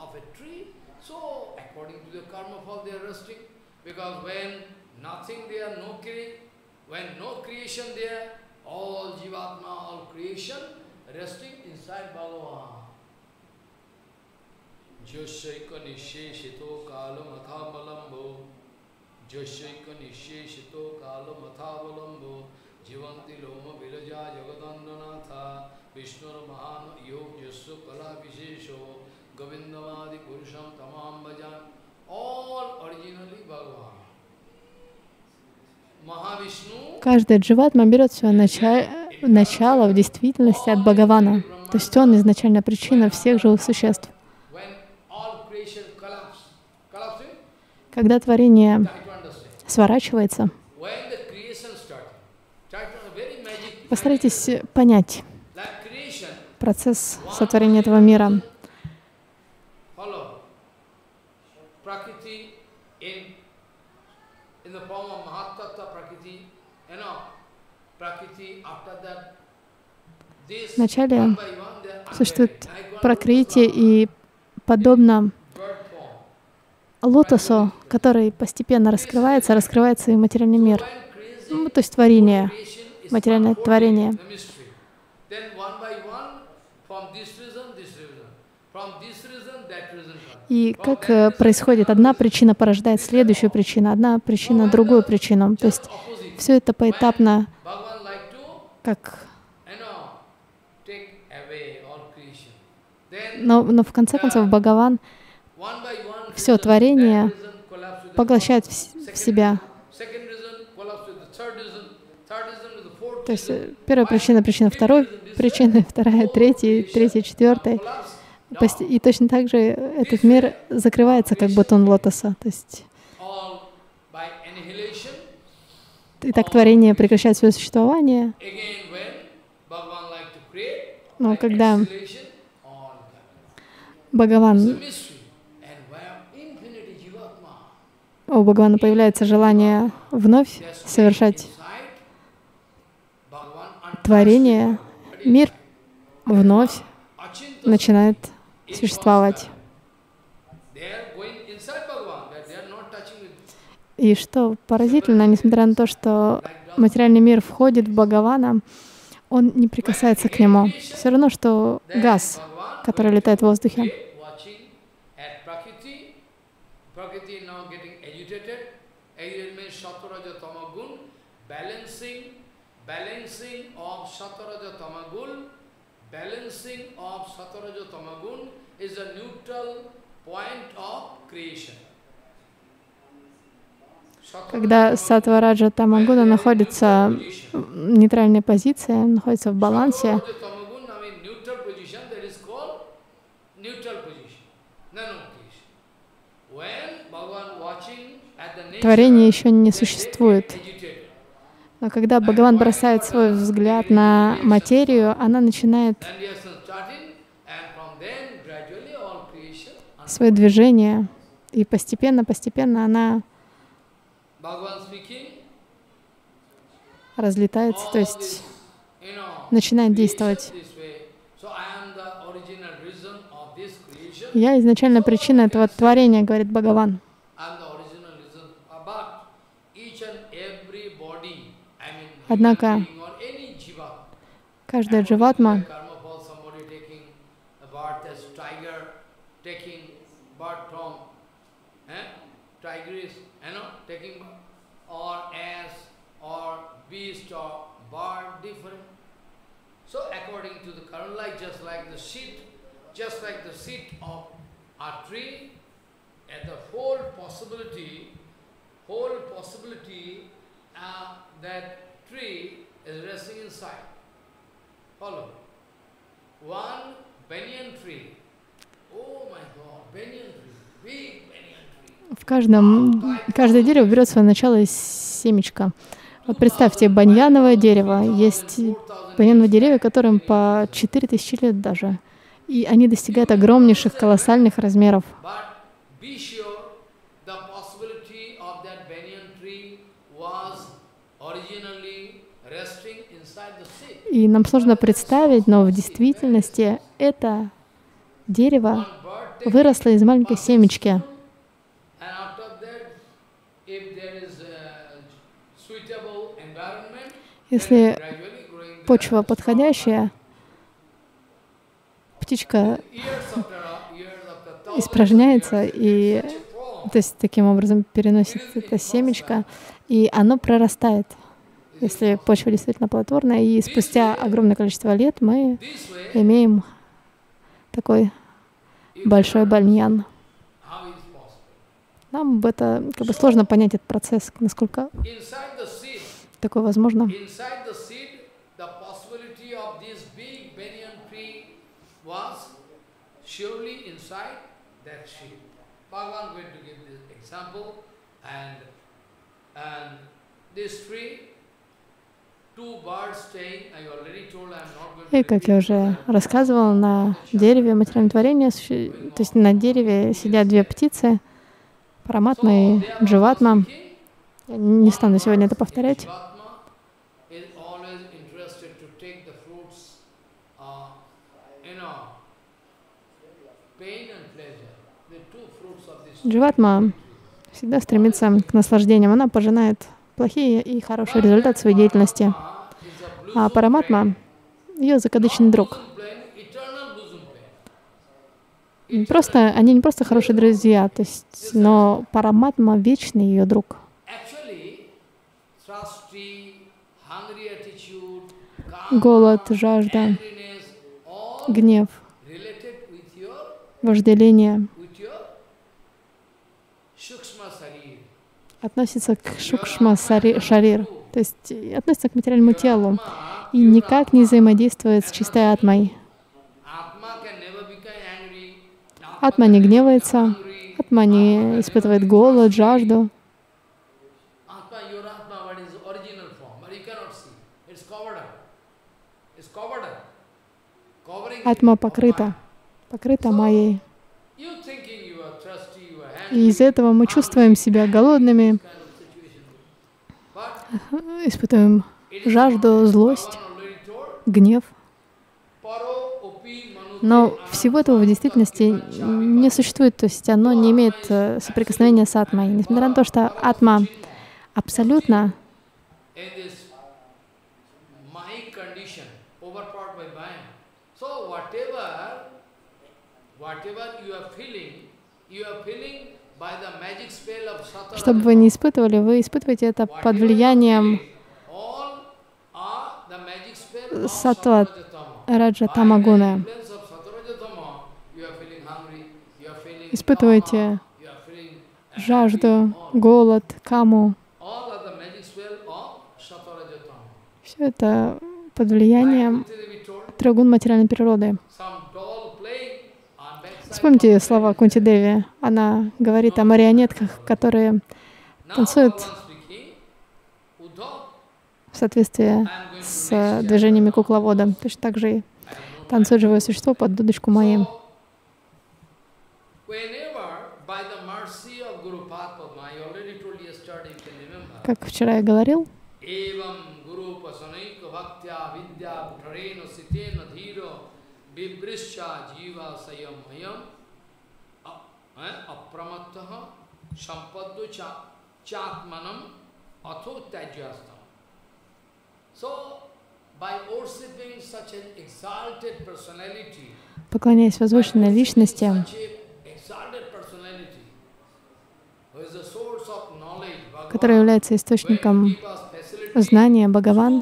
Каждый дживатма берет свое начало, начало в действительности от Бхагавана. То есть он изначально причина всех живых существ. Когда творение сворачивается, постарайтесь понять процесс сотворения этого мира. Вначале существует пракрити, и подобно лотосу, который постепенно раскрывается, раскрывается и материальный мир. Ну, то есть творение, материальное творение. И как происходит, одна причина порождает следующую причину, одна причина другую причину. То есть все это поэтапно, как... Но, но в конце концов Бхагаван все творение поглощает в, в себя. То есть первая причина, причина второй причины, вторая, третья, третья, четвертая. И точно так же этот мир закрывается, как бутон лотоса. То есть и так творение прекращает свое существование. Но когда Бхагаван, у Бхагавана появляется желание вновь совершать творение, мир вновь начинает существовать. И что поразительно, несмотря на то, что материальный мир входит в Бхагавана, он не прикасается к нему. Все равно, что газ, который летает в воздухе. Когда саттва, раджа, тамагуна находится в нейтральной позиции, находится в балансе, творение еще не существует. Но когда Бхагаван бросает свой взгляд на материю, она начинает свое движение, и постепенно-постепенно она разлетается, то есть начинает действовать. Я изначально причина этого творения, говорит Бхагаван. Однако каждая дживатма that tree is resting inside. Follow. One banyan tree. Oh my God, banyan tree, big banyan tree. В каждом, каждое дерево берет свое начало из семечка. Вот представьте, баньяновое дерево. Есть баньяновые деревья, которым по четыре тысячи лет даже. И они достигают огромнейших, колоссальных размеров. И нам сложно представить, но в действительности это дерево выросло из маленькой семечки. Если почва подходящая, птичка испражняется, и то есть таким образом переносит это семечко, и оно прорастает, если почва действительно плодотворная, и спустя огромное количество лет мы имеем такой большой баньян. Нам это как бы сложно понять этот процесс, насколько такое возможно. И, как я уже рассказывала, на дереве материального творения, то есть на дереве сидят две птицы, Параматма и Дживатма. Я не стану сегодня это повторять. Дживатма всегда стремится к наслаждениям. Она пожинает плохие и хорошие результаты своей деятельности. А Параматма — ее закадычный друг. Просто, они не просто хорошие друзья, то есть, но Параматма — вечный ее друг. Голод, жажда, гнев, вожделение относится к шукшма-шарир, то есть относится к материальному телу и никак не взаимодействует с чистой атмой. Атма не гневается, атма не испытывает голод, жажду. Атма покрыта, покрыта майей. И из-за этого мы чувствуем себя голодными, испытываем жажду, злость, гнев. Но всего этого в действительности не существует, то есть оно не имеет соприкосновения с атмой. Несмотря на то, что атма абсолютно что бы вы ни испытывали, вы испытываете это под влиянием саттва, раджа, тама гуны. Испытываете жажду, голод, каму. Все это под влиянием трёх гун материальной природы. Вспомните слова Кунти Деви. Она говорит о марионетках, которые танцуют в соответствии с движениями кукловода. Точно так же и танцует живое существо под дудочку Майи. Как вчера я говорил, поклоняясь возвышенной личности, который является источником знания, Бхагаван,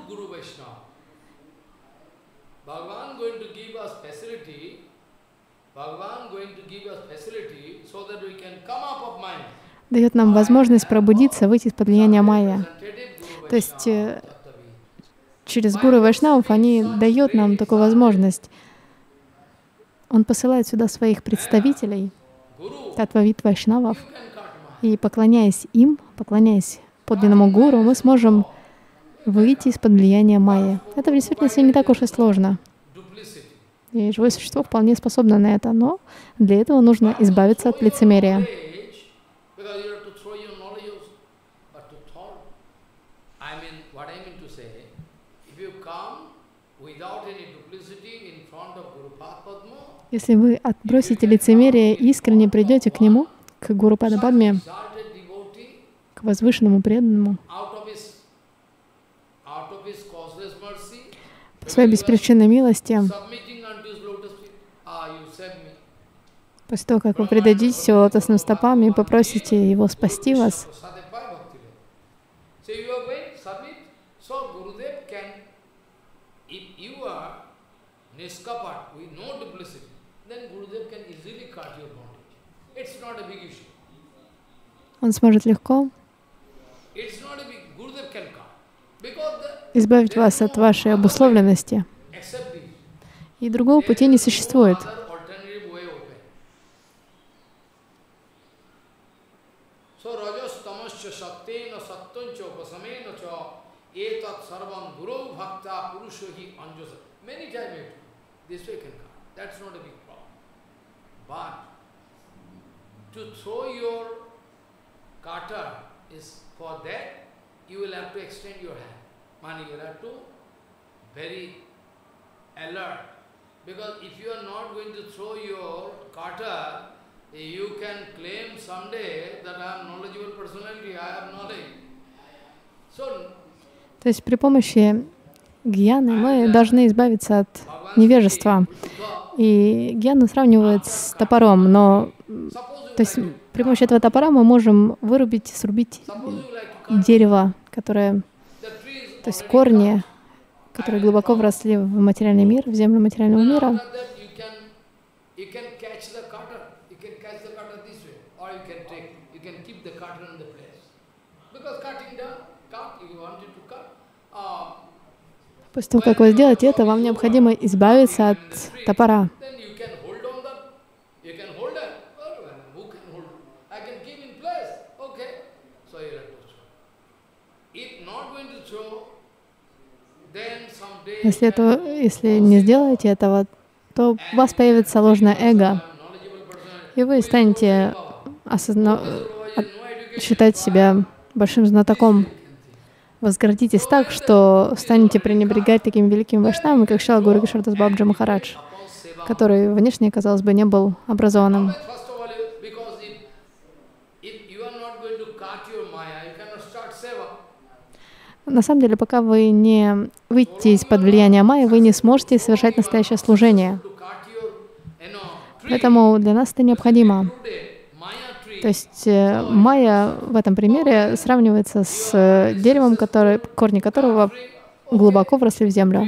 дает нам возможность пробудиться, выйти из-под влияния майя. То есть через гуру Вайшнавов они дают нам такую возможность. Он посылает сюда своих представителей, татвавид Вайшнавов, и поклоняясь им, поклоняясь подлинному гуру, мы сможем выйти из-под влияния майя. Это в действительности не так уж и сложно. И живое существо вполне способно на это, но для этого нужно избавиться от лицемерия. Если вы отбросите лицемерие и искренне придете к нему, к Гуру Падападме, к возвышенному преданному, по своей беспричинной милости, После того, как вы предадитесь его лотосным стопам и попросите его спасти вас, он сможет легко избавить вас от вашей обусловленности. И другого пути не существует. Because if you are not going to throw your kata, you can claim someday that I am knowledgeable personality, I have knowledge. So, то есть при помощи гьяны мы должны избавиться от невежества. И гьяну сравнивают с топором, но то есть при помощи этого топора мы можем вырубить, срубить дерево, которое, то есть корни, которые глубоко вросли в материальный мир, в землю материального мира. После того, как вы сделаете это, вам необходимо избавиться от топора. Если, это, если не сделаете этого, то у вас появится ложное эго, и вы станете осозна... считать себя большим знатоком. Возгордитесь так, что станете пренебрегать такими великими вайшнавами, как Шрила Гаура Кишора Дас Бабаджи Махарадж, который внешне, казалось бы, не был образованным. На самом деле, пока вы не выйдете из-под влияния майи, вы не сможете совершать настоящее служение. Поэтому для нас это необходимо. То есть майя в этом примере сравнивается с деревом, который, корни которого глубоко вросли в землю.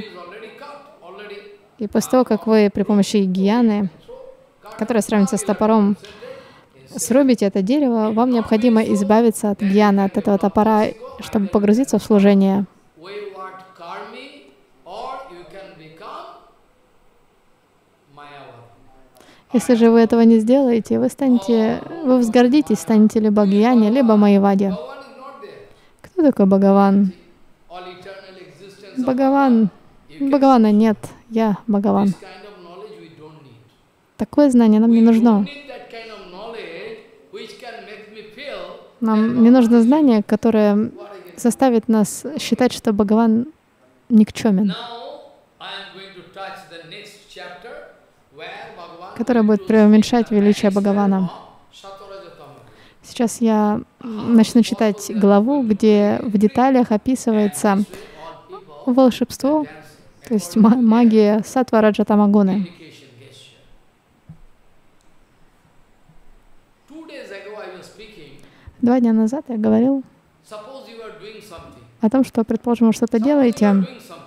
И после того, как вы при помощи гьяны, которая сравнится с топором, срубите это дерево, вам необходимо избавиться от гьяны, от этого топора, чтобы погрузиться в служение. Если же вы этого не сделаете, вы станете, вы возгордитесь, станете либо гьяни, либо майявади. Кто такой Бхагаван? Бхагаван. Бхагавана нет, я Бхагаван. Такое знание нам не нужно. Нам не нужно знание, которое заставит нас считать, что Бхагаван никчемен, которое будет преуменьшать величие Бхагавана. Сейчас я начну читать главу, где в деталях описывается волшебство, то есть магия саттва, раджа, тамагуны. Два дня назад я говорил о том, что, предположим, вы что-то делаете,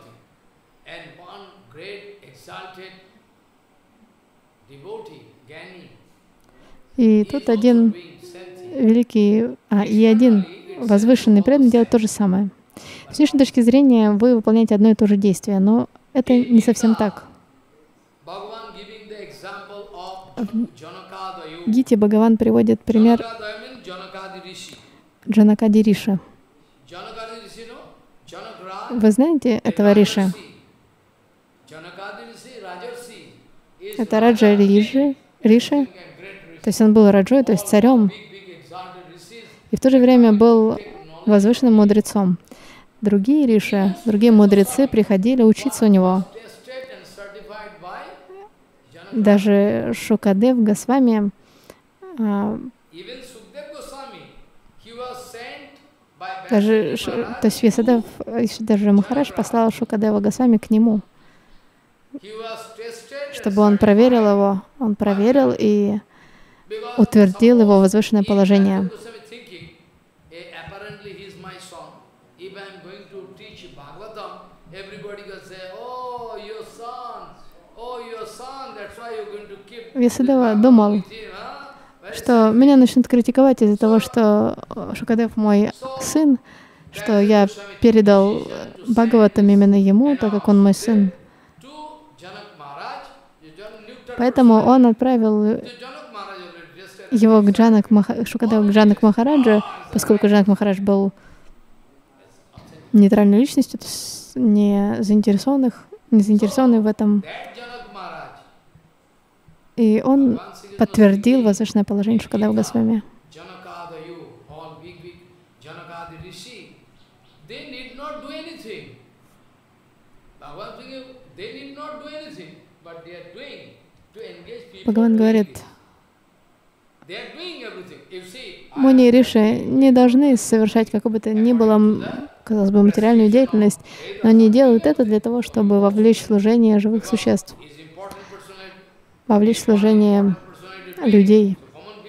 и тут один великий, а, и один возвышенный преданный делает то же самое. С внешней точки зрения вы выполняете одно и то же действие, но это не совсем так. В Гите Бхагаван приводит пример Джанакади Риши. Вы знаете этого Риши? Это Раджа Риши, Риши, то есть он был раджой, то есть царем, и в то же время был возвышенным мудрецом. Другие Риши, другие мудрецы приходили учиться у него. Даже Шукадев Госвами, даже, то есть Вьясадев, даже Махарадж послал Шукадева Госвами к нему, чтобы он проверил его. Он проверил и утвердил его возвышенное положение. Вьясадева думал, что меня начнут критиковать из-за того, что Шукадев мой сын, что я передал Бхагаватам именно ему, так как он мой сын. Поэтому он отправил его к Джанак Маха... Шукадеву к Джанак Махараджа, поскольку Джанак Махарадж был нейтральной личностью, не заинтересованных, не заинтересованный в этом. И он подтвердил возвышенное положение Шукадева Госвами. Бхагаван говорит, Муни и Риши не должны совершать какую бы то ни было, казалось бы, материальную деятельность, но они делают это для того, чтобы вовлечь в служение живых существ, вовлечь в служение людей.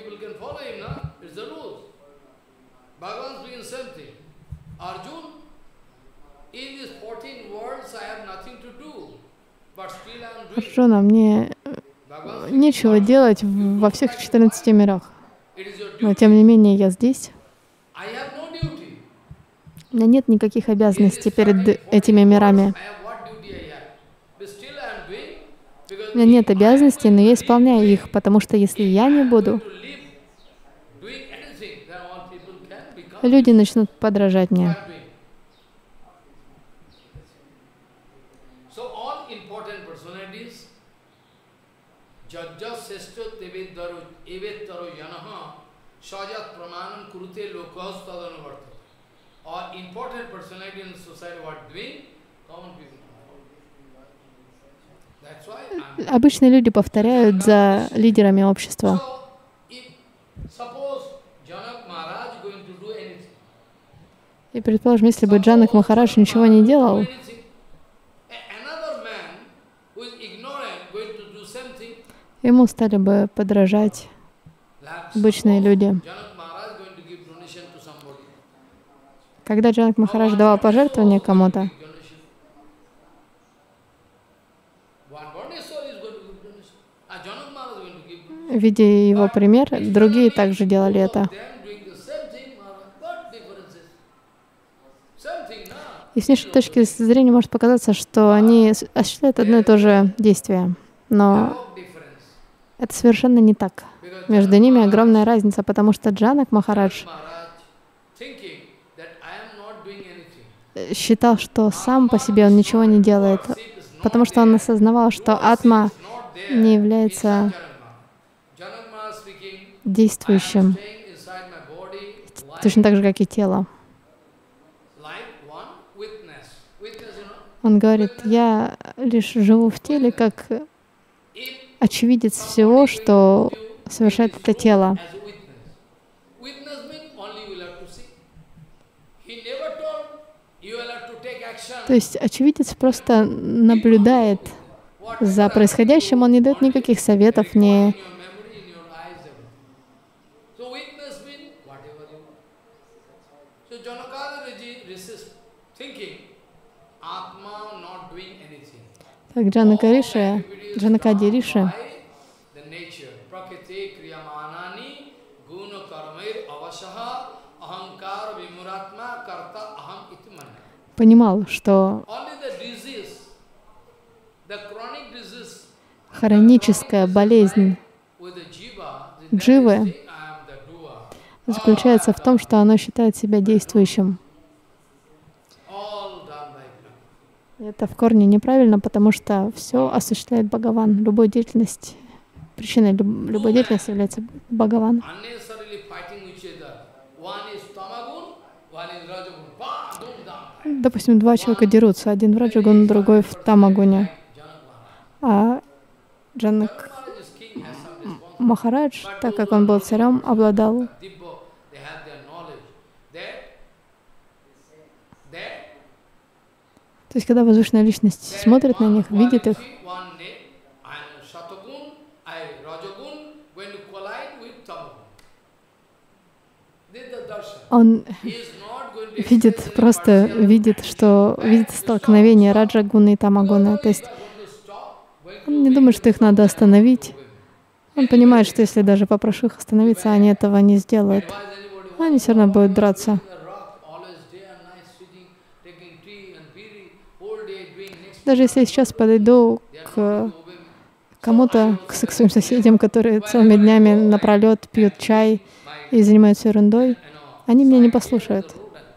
Арджуна, мне нечего делать во всех четырнадцати мирах, но тем не менее я здесь. У меня нет никаких обязанностей перед этими мирами. У меня нет обязанностей, но я исполняю их, потому что если я не буду, люди начнут подражать мне. Обычные люди повторяют за лидерами общества. И предположим, если бы Джанак Махарадж ничего не делал, ему стали бы подражать обычные люди. Когда Джанак Махарадж давал пожертвования кому-то, видя его пример, другие также делали это. И с внешней точки зрения может показаться, что они осуществляют одно и то же действие. Но это совершенно не так. Между ними огромная разница, потому что Джанак Махарадж считал, что сам по себе он ничего не делает, потому что он осознавал, что атма не является действующим, точно так же, как и тело. Он говорит, я лишь живу в теле, как очевидец всего, что совершает это тело. То есть очевидец просто наблюдает за происходящим, он не дает никаких советов, не... Как Джанака Риши, Джанакади Риши понимал, что хроническая болезнь дживы заключается в том, что оно считает себя действующим. Это в корне неправильно, потому что все осуществляет Бхагаван. Любую деятельность, причиной любой деятельности является Бхагаван. Допустим, два человека дерутся, один в раджагуне, другой в тамагуне. А Джанак Махарадж, так как он был царем, обладал То есть, когда возвышенная личность смотрит на них, видит их, Он видит, просто видит, что видит столкновение раджагуны и тамагуны. То есть он не думает, что их надо остановить. Он понимает, что если даже попрошу их остановиться, они этого не сделают. Они все равно будут драться. Даже если я сейчас подойду к кому-то, к своим соседям, которые целыми днями напролет пьют чай и занимаются ерундой, они меня не послушают.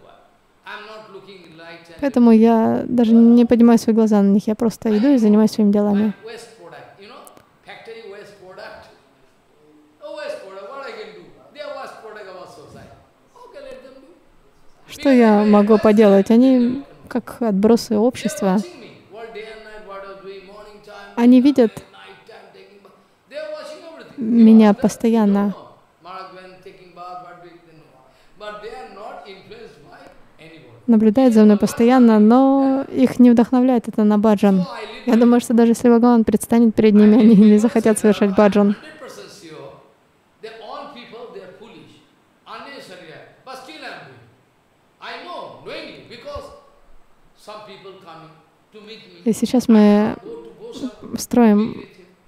Поэтому я даже не поднимаю свои глаза на них, я просто иду и занимаюсь своими делами. Что я могу поделать? Они как отбросы общества. Они видят меня постоянно. Наблюдают за мной постоянно, но их не вдохновляет это на баджан. Я думаю, что даже если Бхагаван предстанет перед ними, они не захотят совершать баджан. И сейчас мы строим,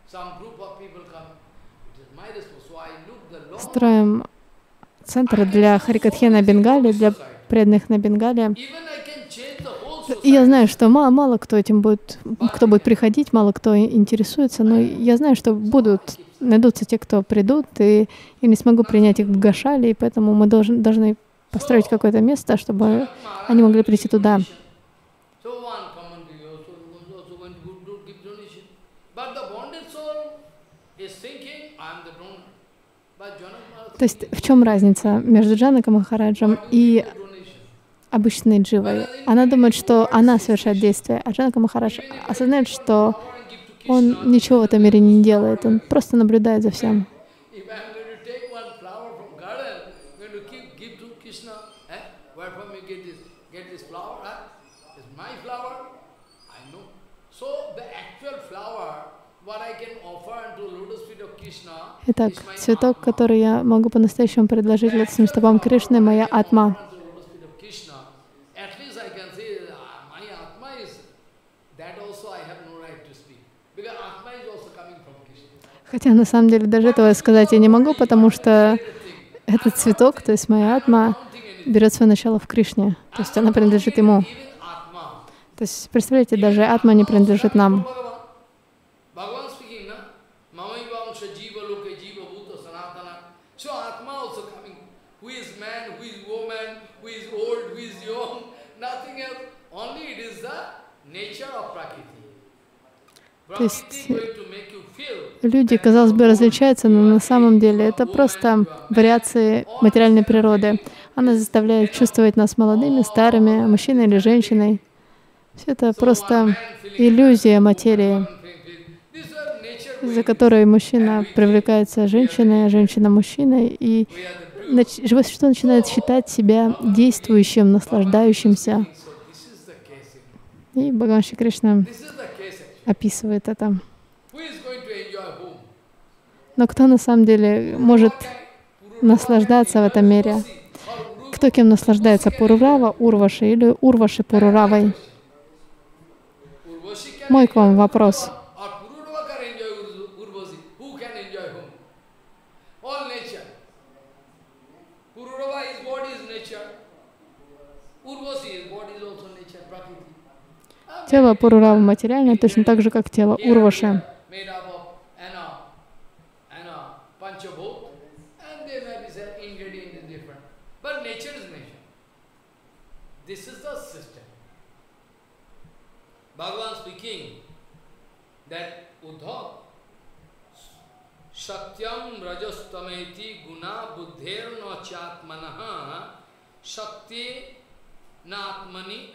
строим центр для Харикатхи на Бенгале, для преданных на Бенгале. И я знаю, что мало, мало кто этим будет, кто будет приходить, мало кто интересуется, но я знаю, что будут, найдутся те, кто придут, и я не смогу принять их в Гошале, и поэтому мы должны, должны построить какое-то место, чтобы они могли прийти туда. То есть в чем разница между Джанаком Махараджем и обычной дживой? Она думает, что она совершает действие, а Джанака Махарадж осознает, что он ничего в этом мире не делает, он просто наблюдает за всем. Итак, цветок, который я могу по-настоящему предложить лотосным стопам Кришны, моя атма. Хотя на самом деле даже этого сказать я не могу, потому что этот цветок, то есть моя атма, берет свое начало в Кришне, то есть она принадлежит ему. То есть, представляете, даже атма не принадлежит нам. То есть люди, казалось бы, различаются, но на самом деле это просто вариации материальной природы. Она заставляет чувствовать нас молодыми, старыми, мужчиной или женщиной. Все это просто иллюзия материи, из-за которой мужчина привлекается женщиной, а женщина мужчиной, и живое существо начинает считать себя действующим, наслаждающимся. И Бхагаван Шри Кришна описывает это. Но кто на самом деле может наслаждаться в этом мире? Кто кем наслаждается? Пурурава, Урваши или Урваши Пуруравой? Мой к вам вопрос. Тело Пурурава материальное, точно так же, как тело Урваши. Satyam rajastameti guna buddherno chatmanaha shakti natmani.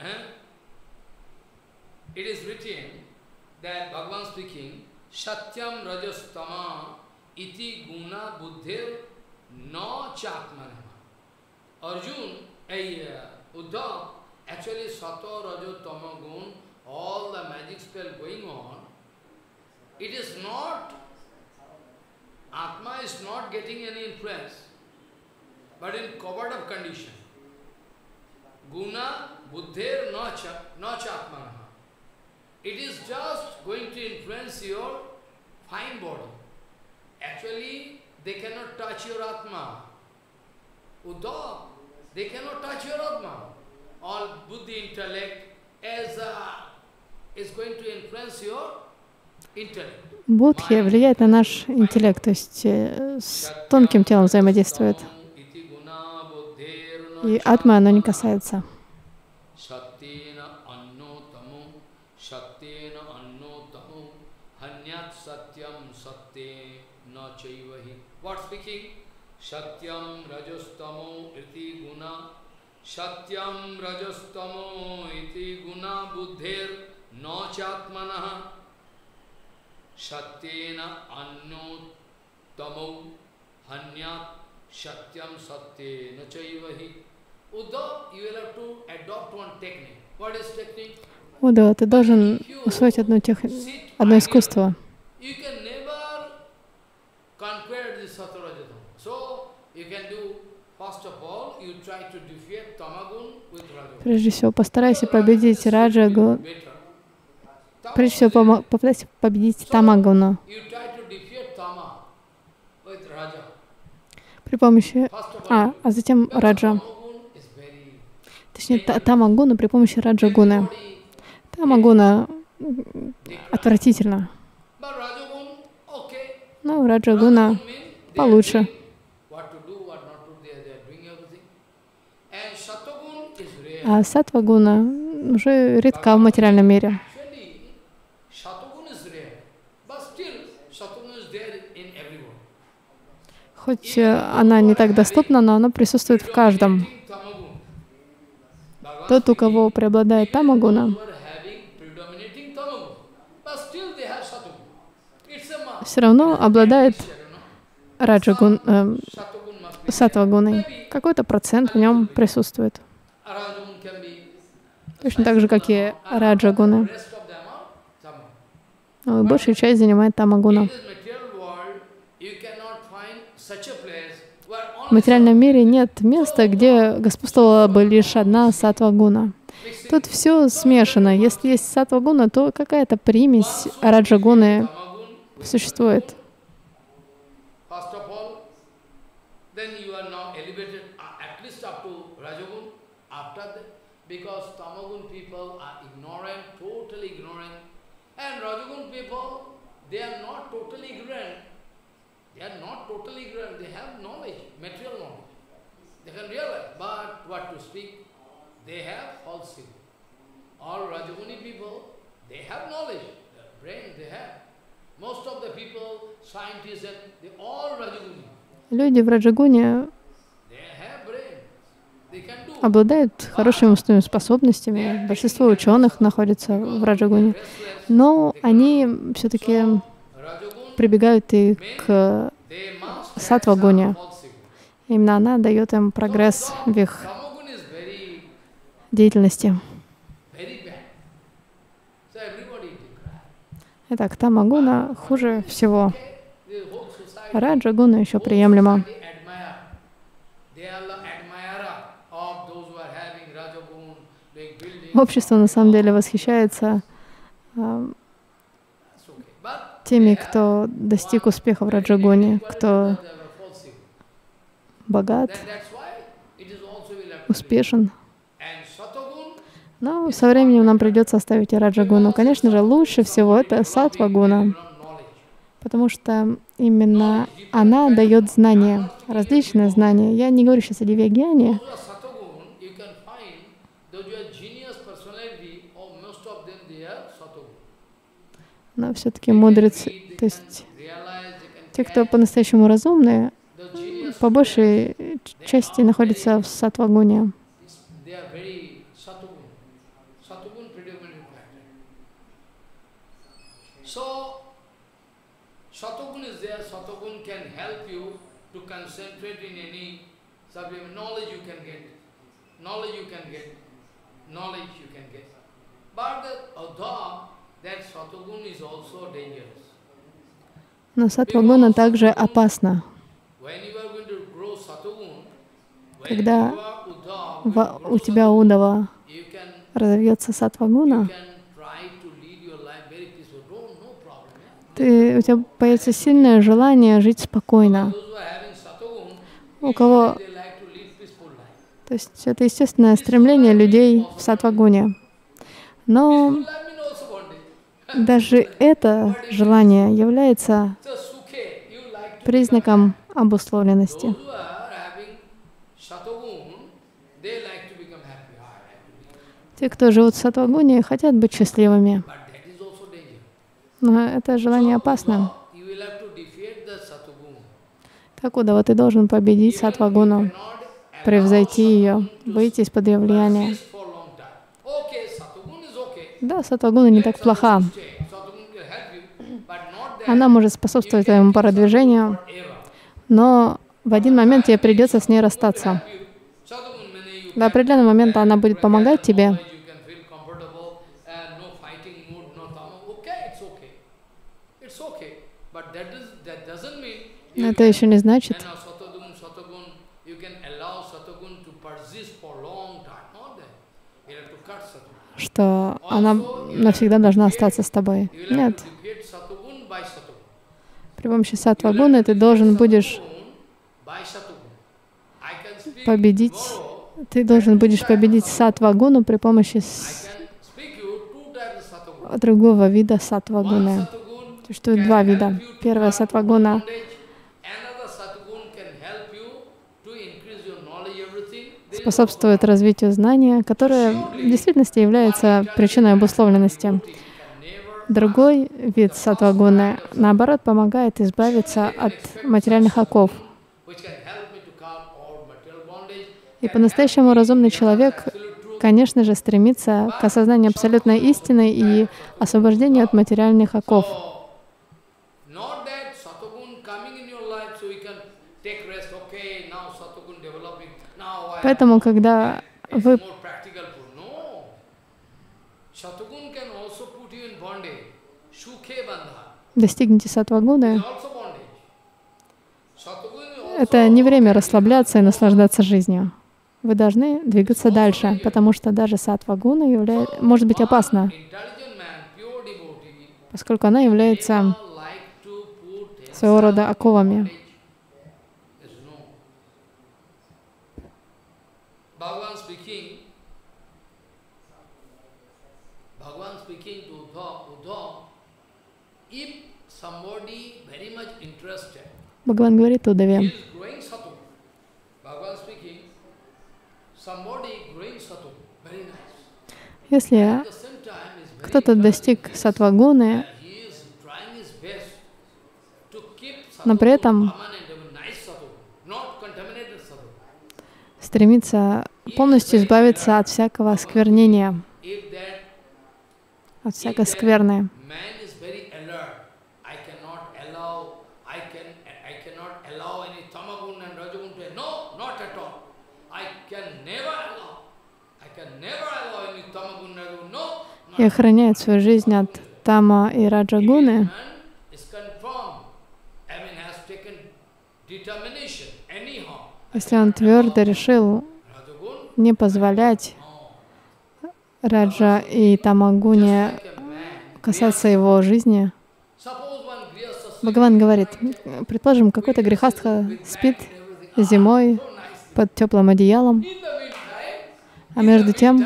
It is written that Bhagavan speaking, Satyam rajastama iti guna buddhir no chatmanaha. Arjun, uh, Uddhav, actually sato rajo tama gun, all the magic spell going on, it is not, Atma is not getting any influence, but in covered up condition. Guna buddhir nacha, nacha atmanaha. It is just going to influence your fine body. Actually, they cannot touch your Atma. Uddhav, they cannot touch your Atma. All buddhi intellect as a, is going to influence your intellect. Будхи влияет на наш интеллект, то есть э, с тонким телом взаимодействует. И атма оно не касается. What speaking? Satyam rajastamo iti guna. Satyam rajastamo iti guna buddhir no chatmanaha. Satyena anno tamo hanyat satyam satyena chaivahi. Uddhav, you will have to adopt one technique. What is technique? Удава, ты должен усвоить одно, тех... одно искусство. You can never conquer this sattva-rajatam. So you can do, first of all, you try to defeat tamagun with rajagun. Прежде всего, постарайся победить раджагу. Прежде всего, помо- попытайся победить тамагуну. При помощи... А, а затем раджа. Точнее, та- тамагуну при помощи раджагуны. Тамагуна отвратительно. Но раджагуна получше. А саттвагуна уже редка в материальном мире. Хоть она не так доступна, но она присутствует в каждом. Тот, у кого преобладает тамагуна, все равно обладает раджагун, э, саттвагуной. Какой-то процент в нем присутствует. Точно так же, как и раджагуны. Но большую часть занимает тамагуна. В материальном мире нет места, где господствовала бы лишь одна саттвагуна. Тут все смешано. Если есть саттвагуна, то какая-то примесь раджагуны существует. They are not totally ignorant, they have knowledge, material knowledge. They can realize, but what to speak, they have falsehood. All Rajaguni people, they have knowledge, their brain they have. Most of the people, scientists, they all Rajaguni. Люди в Раджагуне They have brain. They can do. обладают хорошими умственными способностями. Большинство ученых находятся в Раджагуне. Но они все-таки прибегают и к саттвагуне. Именно она дает им прогресс в их деятельности. Итак, тамагуна хуже всего. Раджагуна еще приемлема. Общество на самом деле восхищается э, теми, кто достиг успеха в Раджагуне, кто богат, успешен. Но со временем нам придется оставить и Раджагуну. Конечно же, лучше всего это саттвагуна, потому что именно она дает знания, различные знания. Я не говорю сейчас о дивьягьяне. Но все-таки мудрецы, то есть те, кто по-настоящему разумные, по большей части находятся в саттвагуне. That sattvagun is also dangerous. Но саттва-гуна также опасна. Когда в, у тебя удава разовьется саттва-гуна, ты, у тебя появится сильное желание жить спокойно. У кого... То есть это естественное стремление людей в саттва-гуне. Но даже это желание является признаком обусловленности. Те, кто живут в саттва-гуне, хотят быть счастливыми. Но это желание опасно. Как удава, ты должен победить саттва-гуну, превзойти ее, выйти из-под ее влияния. Да, саттва-гуна не так плоха. Она может способствовать твоему продвижению, но в один момент тебе придется с ней расстаться. До определенного момента она будет помогать тебе. Но это еще не значит, что она навсегда должна остаться с тобой. Нет. При помощи саттва-гуны ты должен будешь победить, ты должен будешь победить саттва-гуну при помощи другого вида саттва-гуны. Существует два вида. Первая саттва-гуна способствует развитию знания, которое в действительности является причиной обусловленности. Другой вид саттва-гуны, наоборот, помогает избавиться от материальных оков. И по-настоящему разумный человек, конечно же, стремится к осознанию абсолютной истины и освобождению от материальных оков. Поэтому, когда вы достигнете саттва-гуны, это не время расслабляться и наслаждаться жизнью. Вы должны двигаться дальше, потому что даже саттва-гуна является, может быть опасна, поскольку она является своего рода оковами. Бхагаван говорит Удаве, если кто-то достиг саттва-гуны, но при этом стремится полностью избавиться от всякого осквернения, от всякой скверны. И охраняет свою жизнь от тама и раджагуны, если он твердо решил не позволять раджа и тамагуне касаться его жизни. Бхагаван говорит, предположим, какой-то грехастха спит зимой под теплым одеялом, а между тем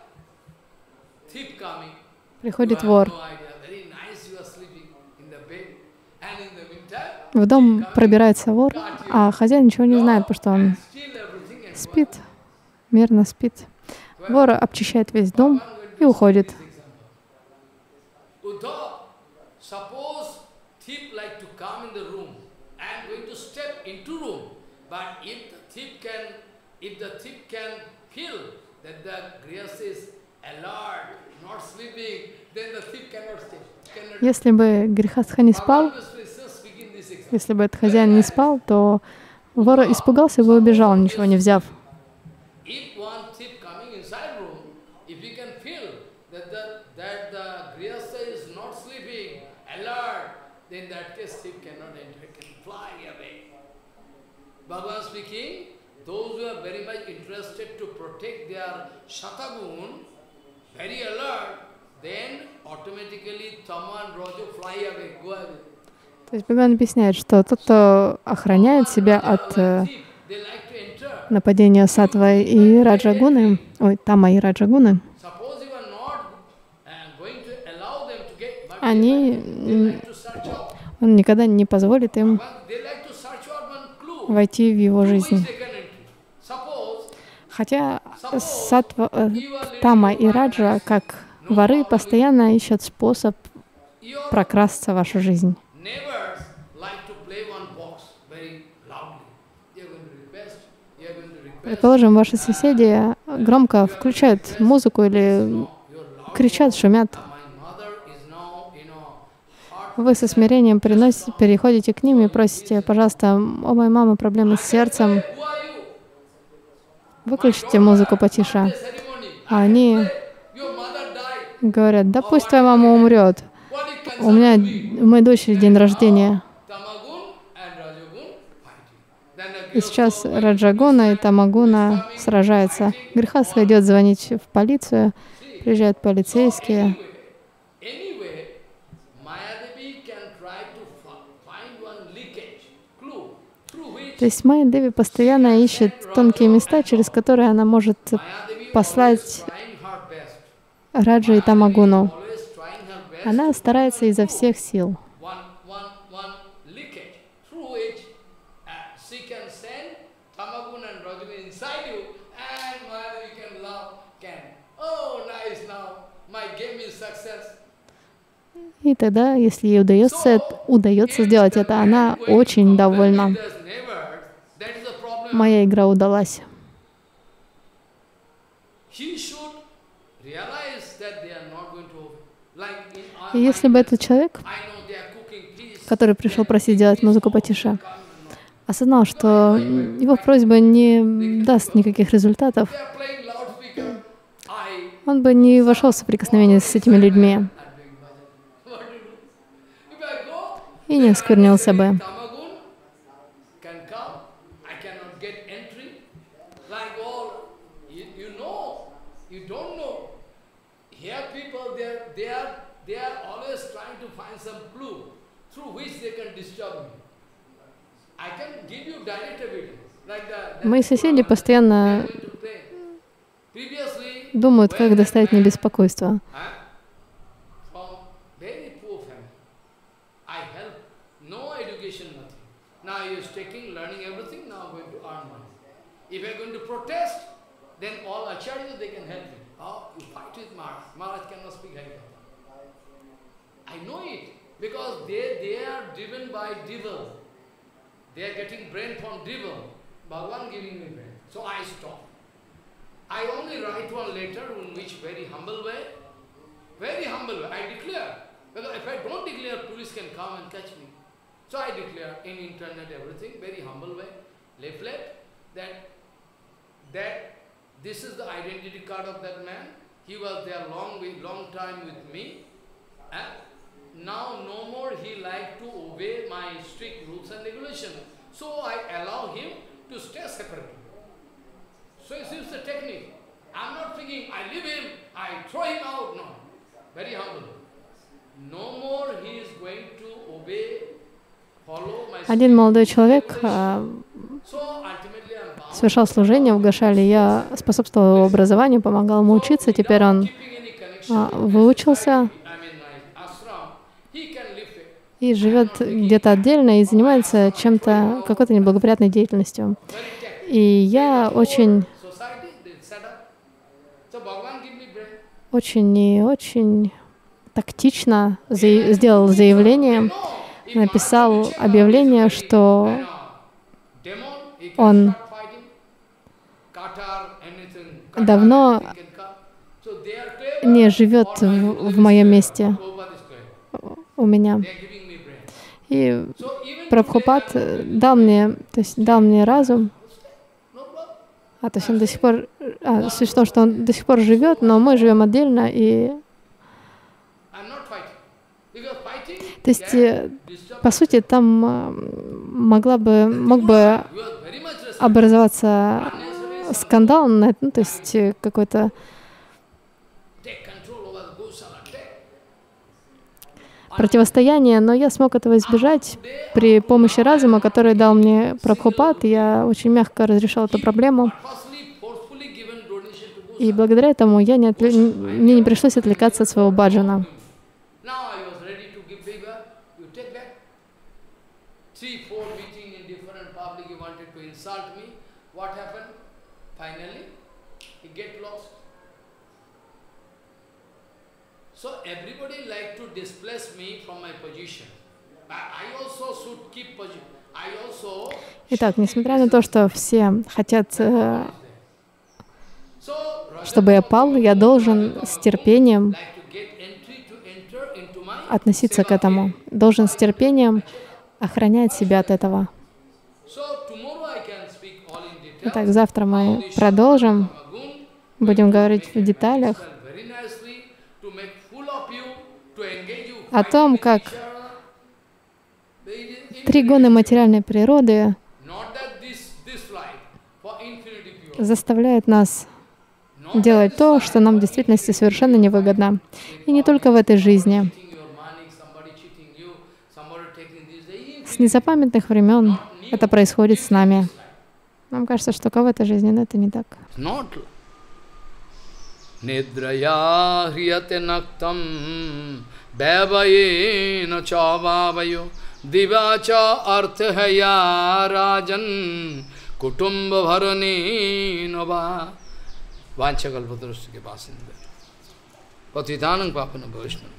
приходит вор. В дом пробирается вор, а хозяин ничего не знает, потому что он спит, мирно спит. Вор обчищает весь дом и уходит. Если бы грехастха не спал, если бы этот хозяин не спал, то вор испугался бы и убежал, ничего не взяв. То есть Бхагаван объясняет, что тот, кто охраняет себя от э, нападения саттвы и раджагуны, ой, тама и раджагуны, они, он никогда не позволит им войти в его жизнь. Хотя саттва, э, тама и раджа, как воры, постоянно ищут способ прокрасться в вашу жизнь. Предположим, ваши соседи громко включают музыку или кричат, шумят. Вы со смирением приносите, переходите к ним и просите: пожалуйста, у моей мамы проблемы с сердцем, выключите музыку потише. А они говорят: да пусть твоя мама умрет, у меня, у моей дочери день рождения. И сейчас Раджагуна и Тамагуна сражаются. Грехастха идет звонить в полицию, приезжают полицейские. То есть Майя Деви постоянно ищет тонкие места, через которые она может послать Раджа и Тамагуну. Она старается изо всех сил. И тогда, если ей удается, удается сделать это, она очень довольна. Моя игра удалась. И если бы этот человек, который пришел просить делать музыку потише, осознал, что его просьба не даст никаких результатов, он бы не вошел в соприкосновение с этими людьми и не осквернился бы. Мои соседи постоянно думают, как доставить мне беспокойство. They are getting brain from devil. Bhagavan giving me brain. So I stop. I only write one letter in which very humble way, very humble way. I declare. Because if I don't declare, police can come and catch me. So I declare in internet everything, very humble way, leaflet, that, that this is the identity card of that man. He was there long, long time with me. And now no more he like to obey my strict rules and regulations. So I allow him to stay separately. So it seems the technique. I'm not thinking I leave him, I throw him out. No. Very humble. No more he is going to obey, follow my strict. Один молодой человек совершал служение в Гошале. Я способствовал его образованию, помогал ему учиться. Теперь он выучился и живет где-то отдельно и занимается чем-то, какой-то неблагоприятной деятельностью. И я очень, очень и очень тактично за... сделал заявление, написал объявление, что он давно не живет в, в моем месте у меня. И Прабхупад дал мне, то есть дал мне разум, а то есть он до сих пор, а, суть в том, что он до сих пор живет, но мы живем отдельно, и то То есть, по сути, там могла бы, мог бы образоваться скандал, ну, то есть какой-то противостояние, но я смог этого избежать при помощи разума, который дал мне Прабхупад. Я очень мягко разрешал эту проблему. И благодаря этому я не отвле... мне не пришлось отвлекаться от своего баджана. Итак, несмотря на то, что все хотят, чтобы я пал, я должен с терпением относиться к этому, должен с терпением охранять себя от этого. Итак, завтра мы продолжим, будем говорить в деталях о том, как три гуны материальной природы заставляют нас делать то, что нам в действительности совершенно невыгодно. И не только в этой жизни. С незапамятных времен это происходит с нами. Нам кажется, что только в этой жизни, но это не так. Nidraya hriyate naktam bhavayena cha bhavayo divacha arthaya rajan kutumba bharane nava vanchakalpatarasya ke pasinda patitanam papana vaishnava.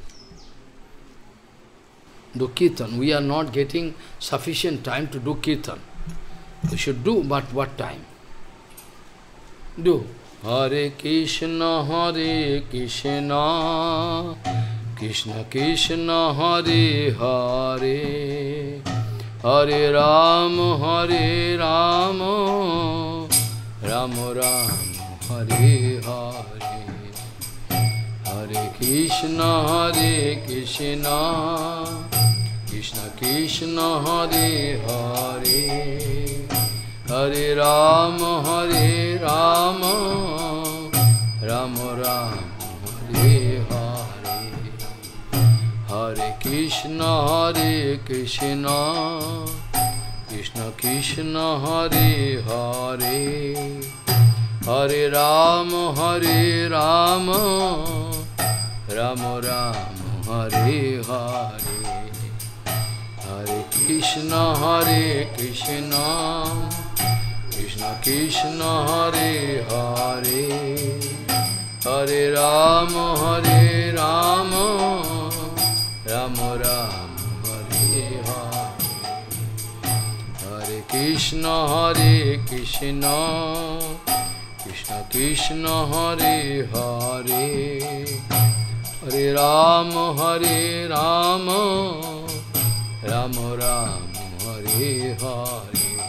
Do kirtan. We are not getting sufficient time to do kirtan. We should do, but what time? Do. Hare Krishna, Hare Krishna, Krishna Krishna, Hare Hare, Hare Rama, Hare Rama, Rama Rama, Hare Hare, Hare Krishna, Hare Krishna, Krishna Krishna, Hare Hare, Hare Rama, Hare Rama, Rama Rama, Hare Hare, Hare Krishna, Hare Krishna, Krishna Krishna, Hare Hare, Hare Rama, Hare Rama, Rama Rama, Hare Hare, Hare Krishna, Hare Krishna, Krishna Krishna, Hare Hare, Hare Rama, Hare Rama, Rama Rama, Hare Hare, Hare Krishna, Hare Krishna, Krishna Krishna, Hare Hare, Hare Rama, Hare Rama, Rama Rama, Hare Hare,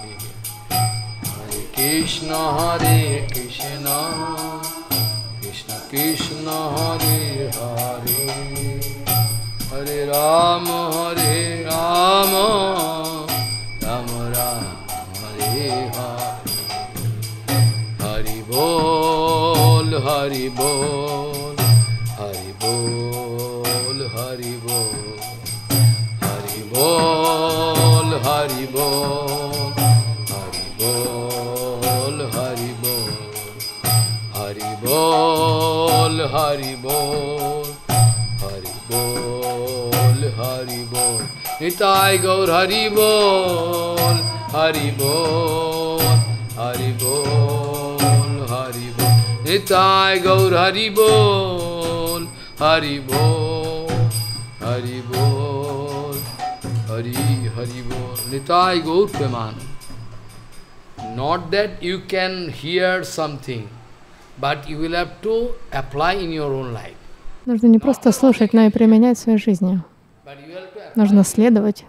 Krishna, Hare Krishna, Krishna Krishna, Hare Hare, Hare Rama, Hare Rama, Rama Rama, Hare Hare, Hari Bol, Hari Bol, Hari Bol, Hari Bol, Hari Bol, Hari Bol, Hari Bol, Hari Bol, Hari Bol, Hari Bol, Hari Bol, Hari Bol, Nitai Gaur Hari Bol, Hari Bol, Hari Bol, Hari Bol, Nitai Gaur Hari Bol, Hari Bol, Hari Bol, Hari Hari Bol, Nitai Gaur Premanand. Not that you can hear something, but you will have to apply in your own life. Нужно не просто слушать, но и применять в своей жизни. Нужно следовать.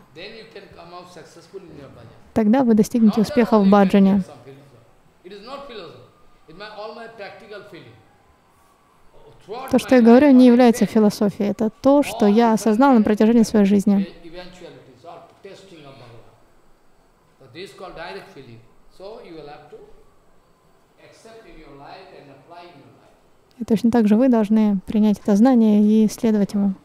Тогда вы достигнете успеха в баджане. То, что я говорю, не является философией. Это то, что я осознал на протяжении своей жизни. И точно так же вы должны принять это знание и следовать ему.